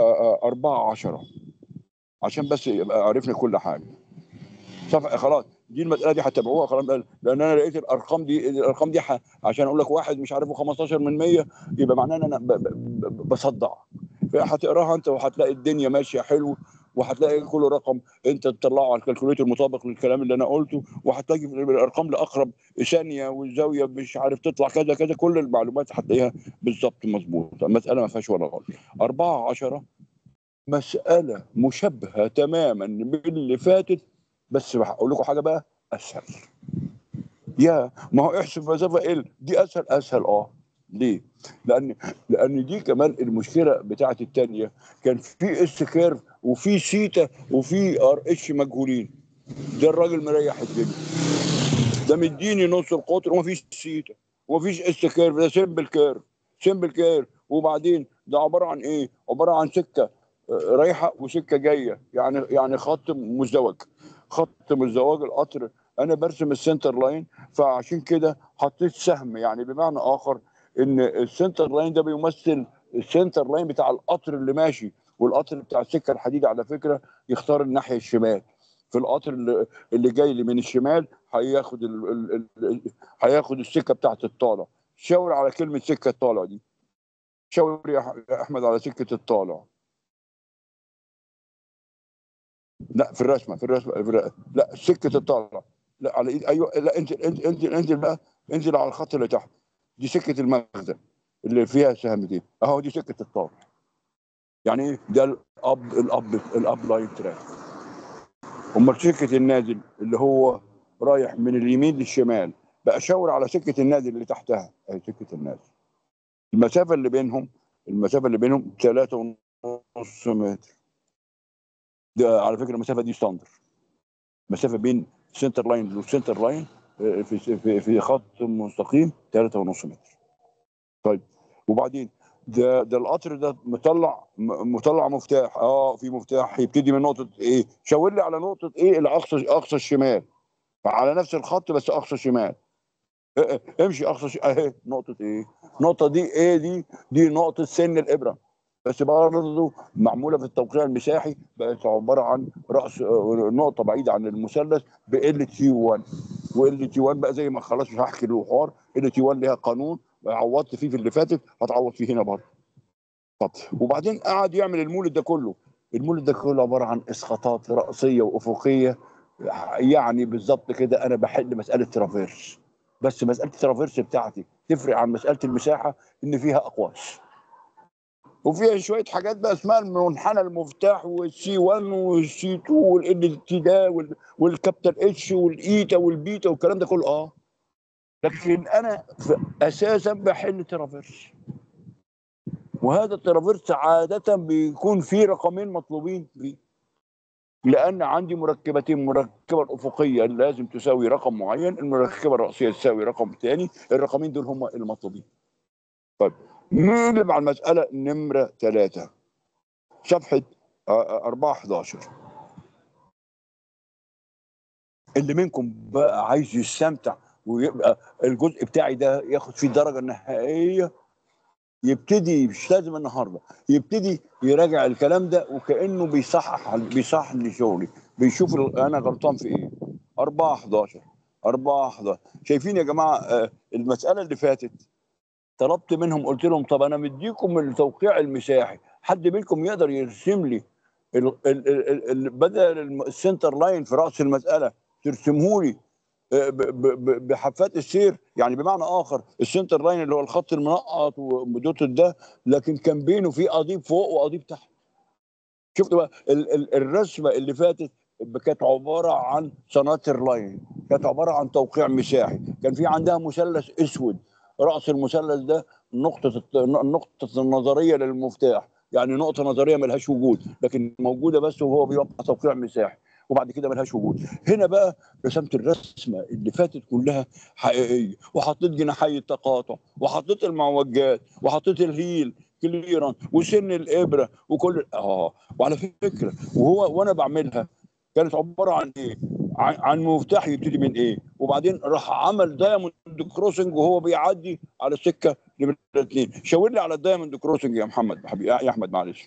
4-10 عشان بس يبقى عرفنا كل حاجه. صفحه خلاص، دي المساله دي هتتابعوها خلاص، لان انا لقيت الارقام دي عشان اقول لك واحد مش عارفه 15 من 100 يبقى معناه ان انا بصدع. هتقراها انت وهتلاقي الدنيا ماشيه حلو، وهتلاقي كل رقم انت تطلعه على الكالكوليتر مطابق للكلام اللي انا قلته، وهتلاقي الارقام لاقرب ثانيه والزاويه مش عارف تطلع كذا كذا، كل المعلومات هتلاقيها بالظبط مظبوطه. المساله ما فيهاش ولا غلط. 4-10 مساله مشبهه تماما باللي فاتت، بس هقول لكم حاجه بقى اسهل. ما هو احسب مسافه دي اسهل. ليه؟ لان دي كمان المشكله بتاعت الثانيه، كان في اس كيرف وفي سيتا وفي ار اتش مجهولين. ده الراجل مريح الدنيا، ده مديني نص القطر ومفيش سيتا ومفيش اس كيرف، ده سمبل كيرف. وبعدين ده عباره عن عباره عن سكه رايحه وسكه جايه، يعني خط مزدوج القطر. انا برسم السنتر لاين، فعشان كده حطيت سهم، يعني بمعنى اخر ان السنتر لاين ده بيمثل السنتر لاين بتاع القطر اللي ماشي، والقطر بتاع السكه الحديد على فكره يختار الناحيه الشمال. في القطر اللي جاي لي من الشمال هياخد السكه بتاعت الطالع. شاور على كلمه سكه الطالع دي، شاور يا احمد على سكه الطالع. لا، في الرسمه لا، سكه الطالع. لا، على ايد، ايوه، لا، انزل بقى، انزل على الخط اللي تحت. دي سكه المخزن اللي فيها سهم دي، اهو دي سكه الطالع. يعني ده الاب لاين تراك. امال سكه النازل اللي هو رايح من اليمين للشمال، بقى شاور على سكه النازل اللي تحتها، اهي سكه النازل. المسافه اللي بينهم 3.5 متر. ده على فكره المسافه دي ستاندر، مسافه بين سنتر لاين وسنتر لاين في خط مستقيم 3.5 متر. طيب، وبعدين ده القطر ده مطلع مفتاح، في مفتاح يبتدي من نقطه شاور لي على نقطه الاقصى الشمال، على نفس الخط بس اقصى شمال. امشي اقصى اهي نقطه النقطه دي دي نقطه سن الابره، بس برضه معموله في التوقيع المساحي، بقت عباره عن راس نقطه بعيده عن المثلث ال تي 1. وال تي 1 بقى زي ما خلاص مش هحكي له حوار، ال تي 1 ليها قانون عوضت فيه في اللي فاتت، هتعوض فيه هنا برضه. طب، وبعدين قعد يعمل المولد ده كله. عباره عن اسقاطات راسيه وافقيه، يعني بالظبط كده انا بحل مساله ترافيرس. بس مساله الترافيرس بتاعتي تفرق عن مساله المساحه ان فيها اقواس، وفيها شويه حاجات بقى اسمها المنحنى المفتاح والسي 1 والسي 2 والال تي ده والكابيتال اتش والايتا والبيتا والكلام ده كله. لكن انا اساسا بحل ترافيرس. وهذا الترافيرس عاده بيكون فيه رقمين مطلوبين فيه، لان عندي مركبتين، المركبه الافقيه لازم تساوي رقم معين، المركبه الراسيه تساوي رقم ثاني، الرقمين دول هم المطلوبين. طيب نقلب على المساله نمره 3 صفحه 411. اللي منكم بقى عايز يستمتع ويبقى الجزء بتاعي ده ياخد فيه الدرجه النهائيه، يبتدي مش لازم النهارده، يبتدي يراجع الكلام ده وكانه بيصحح لي شغلي، بيشوف انا غلطان في ايه. 4 11 شايفين يا جماعه المساله اللي فاتت طلبت منهم، قلت لهم طب انا مديكم التوقيع المساحي، حد منكم يقدر يرسم لي بدل السنتر لاين في راس المساله ترسمه لي بحافات السير، يعني بمعنى اخر السنتر لاين اللي هو الخط المنقط ومدوته ده، لكن كان بينه في قضيب فوق وقضيب تحت. شفتوا بقى الرسمه اللي فاتت كانت عباره عن سناتر لاين، كانت عباره عن توقيع مساحي، كان في عندها مثلث اسود، راس المثلث ده النقطه النظريه للمفتاح، يعني نقطه نظريه ملهاش وجود لكن موجوده بس وهو بيوقع توقيع مساحي، وبعد كده ملهاش وجود. هنا بقى رسمت الرسمه اللي فاتت كلها حقيقيه، وحطيت جناحي التقاطع، وحطيت المعوجات، وحطيت الهيل كليرا وسن الابره وكل وعلى فكره وانا بعملها كانت عباره عن ايه؟ عن مفتاح يبتدي من ايه؟ وبعدين راح عمل دايموند كروسنج وهو بيعدي على السكه نمره 2. شاور لي على الدايموند كروسنج يا محمد حبيبي، يا احمد معلش.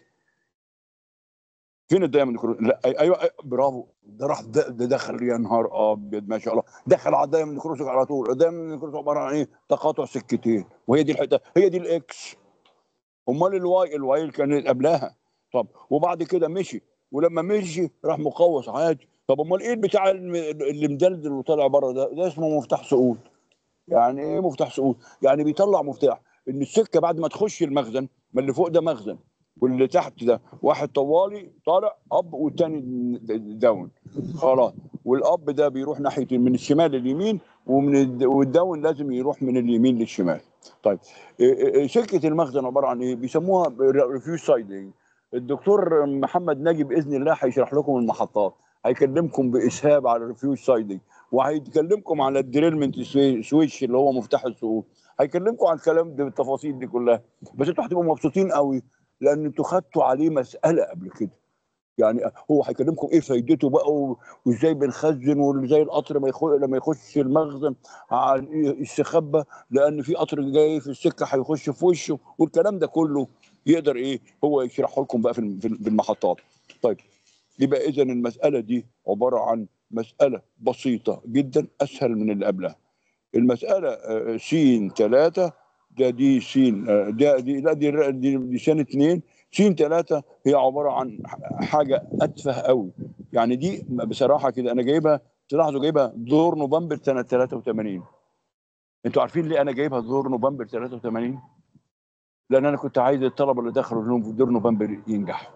فين الدايموند كروسنج؟ لا ايوه برافو، ده راح ده دخل، يا نهار ابيض ما شاء الله، دخل على الدايموند كروسنج على طول. الدايموند كروسنج عباره عن ايه؟ تقاطع سكتين، وهي دي الحته، هي دي الاكس. امال الواي اللي كانت قبلها. طب وبعد كده مشي، ولما مشي راح مقوس عادي. طب امال ايه البتاع اللي مدلدل وطالع بره ده اسمه مفتاح سقوط. يعني ايه مفتاح سقوط؟ يعني بيطلع مفتاح ان السكه بعد ما تخش المخزن، ما اللي فوق ده مخزن واللي تحت ده واحد طوالي طالع اب والتاني داون خلاص، والاب ده بيروح ناحيه من الشمال لليمين، والداون لازم يروح من اليمين للشمال. طيب سكه المخزن عباره عن ايه؟ بيسموها ريفيوز سايدنج. الدكتور محمد ناجي باذن الله هيشرح لكم المحطات، هيكلمكم باسهاب على الريفيوز سايدنج، وهيكلمكم على الدريلمنت سويتش اللي هو مفتاح السقوط، هيكلمكم عن الكلام ده بالتفاصيل دي كلها. بس انتوا هتبقوا مبسوطين قوي لان انتوا خدتوا عليه مساله قبل كده. يعني هو هيكلمكم ايه فايدته بقى وازاي بنخزن، وازاي القطر لما يخش المخزن يستخبى لان في قطر جاي في السكه هيخش في وشه، والكلام ده كله يقدر ايه هو يشرحه لكم بقى في المحطات. طيب يبقى اذا المساله دي عباره عن مساله بسيطه جدا اسهل من اللي قبلها. المساله س 3 ده دي س ده دي لا دي س 2 س 3 هي عباره عن حاجه اتفه قوي. يعني دي بصراحه كده انا جايبها، تلاحظوا جايبها دور نوفمبر سنه 83. انتوا عارفين ليه انا جايبها دور نوفمبر 83؟ لان انا كنت عايز الطلبه اللي دخلوا لهم في دور نوفمبر ينجحوا،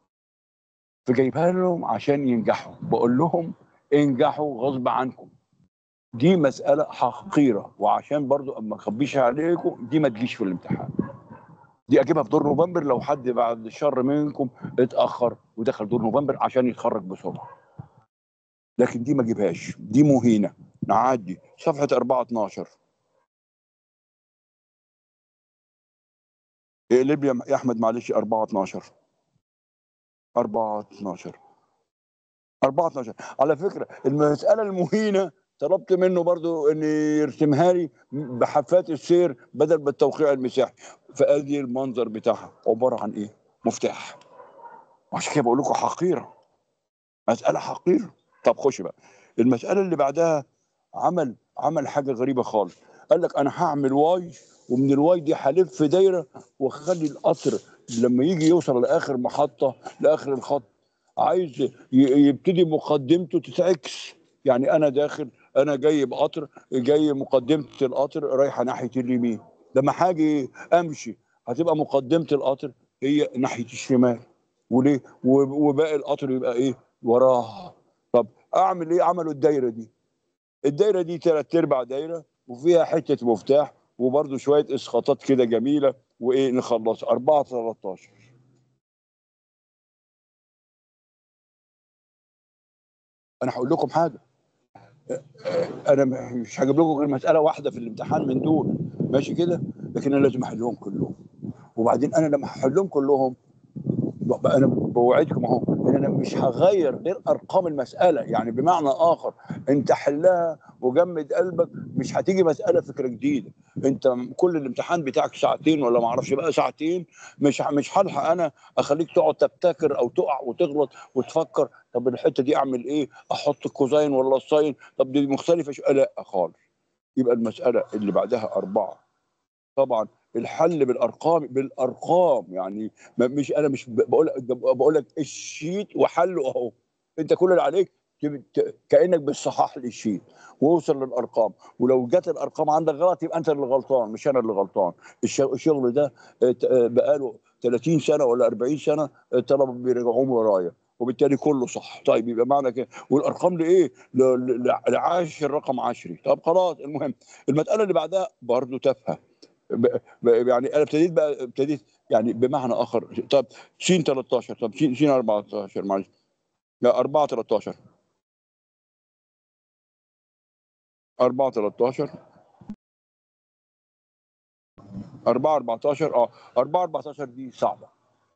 فجايبها لهم عشان ينجحوا، بقول لهم انجحوا غصب عنكم. دي مسألة حقيرة، وعشان برضو اما اخبيش عليكم دي ما تجيش في الامتحان. دي اجيبها في دور نوفمبر لو حد بعد الشر منكم اتأخر ودخل دور نوفمبر عشان يتخرج بسرعة، لكن دي ما اجيبهاش، دي مهينة. نعدي صفحة 412. اقلب لي يا احمد معلش 412 412 412. على فكرة المسألة المهينة طلبت منه برضو ان يرسمها لي بحافات السير بدل بالتوقيع المساحي، فادي المنظر بتاعها عباره عن ايه؟ مفتاح. وعشان كده بقول لكم حقيره، مساله حقيره. طب خش بقى المساله اللي بعدها. عمل حاجه غريبه خالص، قال لك انا هعمل واي، ومن الواي دي هلف دايره واخلي القطر لما يجي يوصل لاخر محطه لاخر الخط عايز يبتدي مقدمته تتعكس. يعني انا داخل، انا جاي بقطر، جاي مقدمه القطر رايحه ناحيه اليمين، لما هاجي امشي هتبقى مقدمه القطر هي ناحيه الشمال، وليه وباقي القطر يبقى ايه وراها. طب اعمل ايه؟ عملوا الدايره دي 3/4 دايره وفيها حته مفتاح وبرده شويه اسقاطات كده جميله وايه نخلص 4 13. انا هقول لكم حاجه، انا مش هجيب لكم غير مساله واحده في الامتحان من دول، ماشي كده، لكن انا لازم احلهم كلهم. وبعدين انا لما هحلهم كلهم انا بوعدكم اهو ان انا مش هغير غير ارقام المساله، يعني بمعنى اخر انت حلها وجمد قلبك، مش هتيجي مساله فكره جديده. انت كل الامتحان بتاعك ساعتين ولا ما اعرفش بقى ساعتين، مش هلحق انا اخليك تقعد تبتكر او تقع وتغلط وتفكر طب الحته دي اعمل ايه، احط الكوزين ولا الساين، طب دي مختلفه لا خالص. يبقى المساله اللي بعدها 4. طبعا الحل بالارقام يعني، مش انا مش بقول لك الشيت وحله اهو. انت كل اللي عليك كانك بتصحح لي الشيت ووصل للارقام، ولو جت الارقام عندك غلط يبقى انت اللي غلطان مش انا اللي غلطان. الشغل ده بقاله 30 سنه ولا 40 سنه الطلبه بيرجعوهم ورايا، وبالتالي كله صح. طيب يبقى معنى كده، والارقام لايه؟ لعاشر رقم عشري. طب خلاص المهم المساله اللي بعدها برضه تافهه. يعني انا ابتديت يعني بمعنى اخر. طب س 13، طب س 14 معلش، لا 4 13، 4 13، 4 14. 4 14 دي صعبه،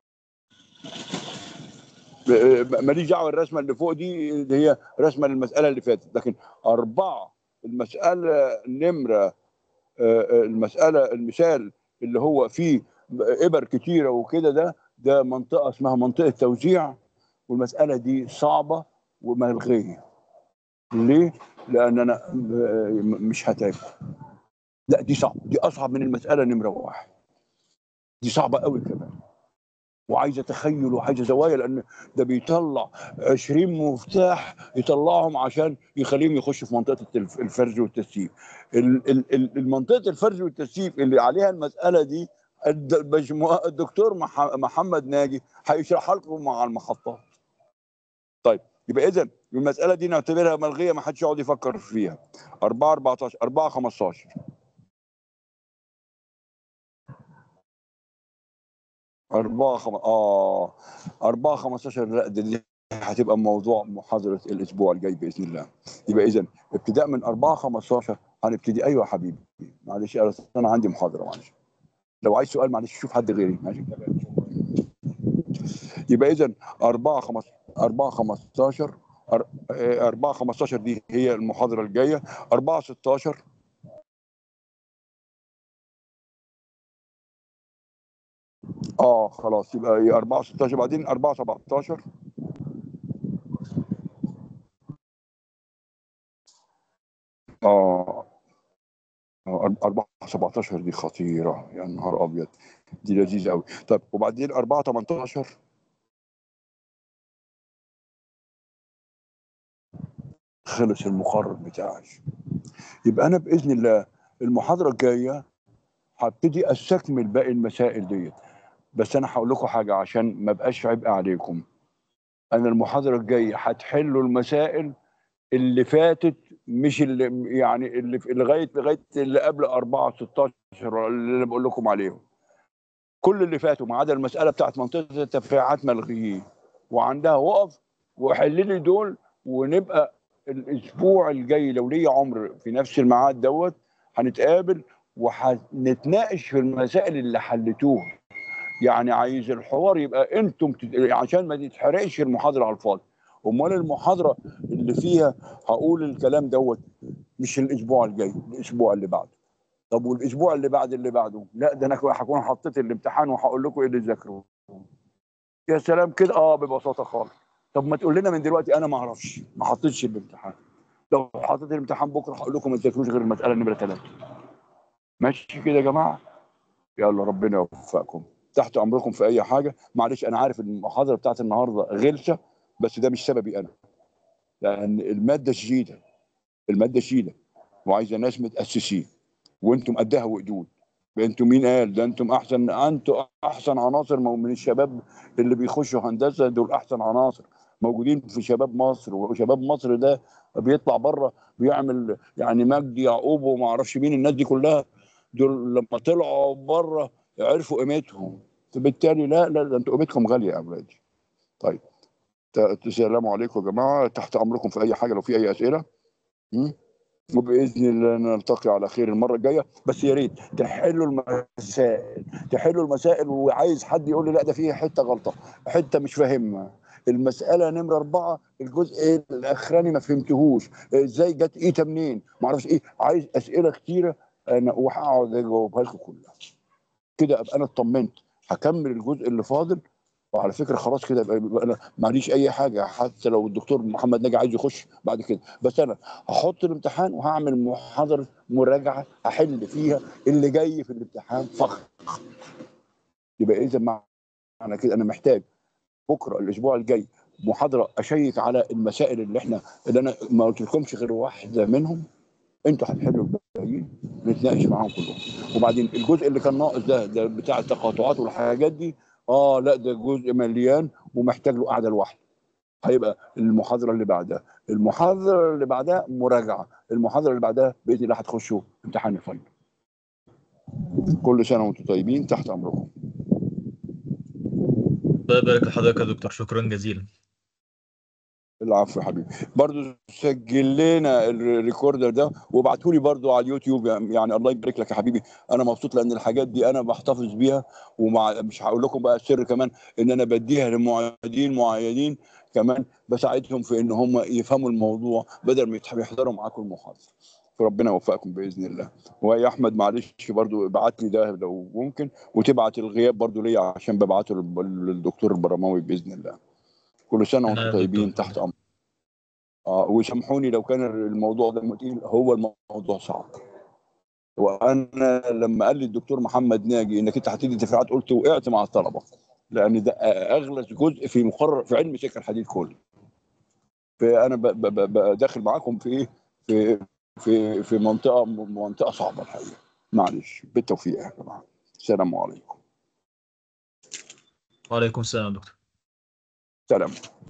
ماليش دعوه الرسمه اللي فوق دي اللي هي رسمه للمساله اللي فاتت، لكن 4 المساله نمره، المساله المثال اللي هو فيه ابر كتيره وكده، ده منطقه اسمها منطقه توزيع، والمساله دي صعبه وملغيه. ليه؟ لان انا مش هتاكل. لا دي صعبه، دي اصعب من المساله نمره 1، دي صعبه قوي كمان، وعايزه تخيل وعايزه زوايا، لان ده بيطلع 20 مفتاح يطلعهم عشان يخليهم يخشوا في منطقه الفرز والتسييف. المنطقه الفرز والتسييف اللي عليها المساله دي الدكتور محمد ناجي هيشرحها لكم مع المحطات. طيب يبقى اذا المساله دي نعتبرها ملغيه، ما حدش يقعد يفكر فيها. 4 14، 4 15، 4 15. لا دي هتبقى موضوع محاضره الاسبوع الجاي باذن الله. يبقى اذا ابتداء من 4 15 هنبتدي. ايوه يا حبيبي معلش انا عندي محاضره، معلش لو عايز سؤال معلش شوف حد غيري ماشي. يبقى اذا 4 15، 4 15، 4 15 دي هي المحاضره الجايه. 4 16 خلاص يبقى 4 16، بعدين 4 17. 4 17 دي خطيره يا نهار ابيض، دي لذيذه قوي. طب وبعدين 4 18 خلص المقرر بتاعي. يبقى انا باذن الله المحاضره الجايه هبتدي استكمل باقي المسائل ديت. بس انا هقول لكم حاجه عشان ما بقاش عبء عليكم. انا المحاضره الجايه هتحلوا المسائل اللي فاتت، مش اللي يعني اللي لغايه اللي قبل 4 16 اللي انا بقول لكم عليهم. كل اللي فاتوا ما عدا المساله بتاعت منطقه التفريعات ملغيين، وعندها وقف، وحل لي دول. ونبقى الاسبوع الجاي لو ليا عمر في نفس الميعاد هنتقابل وهنتناقش في المسائل اللي حلتوها. يعني عايز الحوار يبقى انتم عشان ما تتحرقش المحاضره على الفاضي. امال المحاضره اللي فيها هقول الكلام مش الاسبوع الجاي، الاسبوع اللي بعده. طب والاسبوع اللي بعد اللي بعده؟ لا ده انا هكون حطيت الامتحان وهقول لكم ايه اللي تذاكروه. يا سلام كده ببساطه خالص. طب ما تقول لنا من دلوقتي انا ما اعرفش، ما حطيتش الامتحان. لو حطيت الامتحان بكره هقول لكم ما تذاكروش غير المساله نمره 3. ماشي كده يا جماعه؟ يلا ربنا يوفقكم، تحت امركم في اي حاجه. معلش انا عارف المحاضره بتاعت النهارده غلسه، بس ده مش سببي انا، لان الماده شديده، الماده شديده وعايزه ناس متاسسين، وانتم قدها وقدود. انتم مين قال ده؟ انتم احسن عناصر من الشباب اللي بيخشوا هندسه، دول احسن عناصر موجودين في شباب مصر. وشباب مصر ده بيطلع بره بيعمل يعني مجدي يعقوب وما اعرفش مين الناس دي كلها، دول لما طلعوا بره عرفوا قيمتهم، فبالتالي لا لا ده انتوا قيمتكم غاليه يا اولادي. طيب السلام عليكم يا جماعه، تحت امركم في اي حاجه لو في اي اسئله. م? وباذن الله نلتقي على خير المره الجايه، بس يا ريت تحلوا المسائل وعايز حد يقول لي لا ده فيها حته غلطه، حته مش فاهمها. المساله نمره 4 الجزء الاخراني ما فهمتهوش، ازاي جت ايه منين ما اعرفش ايه، عايز اسئله كتيره انا وهقعد اجاوبها لكم كلها كده ابقى انا اطمنت. هكمل الجزء اللي فاضل، وعلى فكره خلاص كده يبقى انا معليش اي حاجه، حتى لو الدكتور محمد ناجي عايز يخش بعد كده، بس انا هحط الامتحان وهعمل محاضره مراجعه احل فيها اللي جاي في الامتحان فقط. يبقى اذا معنى كده انا محتاج بكره الاسبوع الجاي محاضره اشيك على المسائل اللي انا ما قلتلكمش غير واحده منهم، انتوا هتحلوا الباقيين نتناقش معاهم كلهم. وبعدين الجزء اللي كان ناقص ده بتاع التقاطعات والحاجات دي، لا ده جزء مليان ومحتاج له قعده لوحده. هيبقى المحاضره اللي بعدها مراجعه، المحاضره اللي بعدها باذن الله هتخشوا امتحان الفاينل. كل سنه وانتم طيبين، تحت امركم. الله يبارك لحضرتك يا دكتور، شكرا جزيلا. العفو يا حبيبي. برضو سجل لنا الريكوردر ده وابعته لي برضو على اليوتيوب، يعني الله يبارك لك يا حبيبي. انا مبسوط لان الحاجات دي انا بحتفظ بيها، مش هقول لكم بقى السر كمان ان انا بديها لمعيدين معينين كمان، بساعدهم في ان هم يفهموا الموضوع بدل ما يحضروا معاكم المحاضره. فربنا يوفقكم باذن الله. ويا احمد معلش برضو ابعت لي ده لو ممكن، وتبعت الغياب برضو ليا عشان ببعته للدكتور البرماوي باذن الله. كل سنه وانتم انا يا دكتور طيبين، تحت امر. وسامحوني لو كان الموضوع ده تقيل، هو الموضوع صعب. وانا لما قال لي الدكتور محمد ناجي انك انت هتدي دفاعات قلت وقعت مع الطلبه، لان ده اغلى جزء في مقرر في علم سكه الحديد كله. فانا داخل معاكم في ايه، في في منطقه صعبه الحقيقه. معلش، بالتوفيق يا جماعه. السلام عليكم. وعليكم السلام يا دكتور. سلام.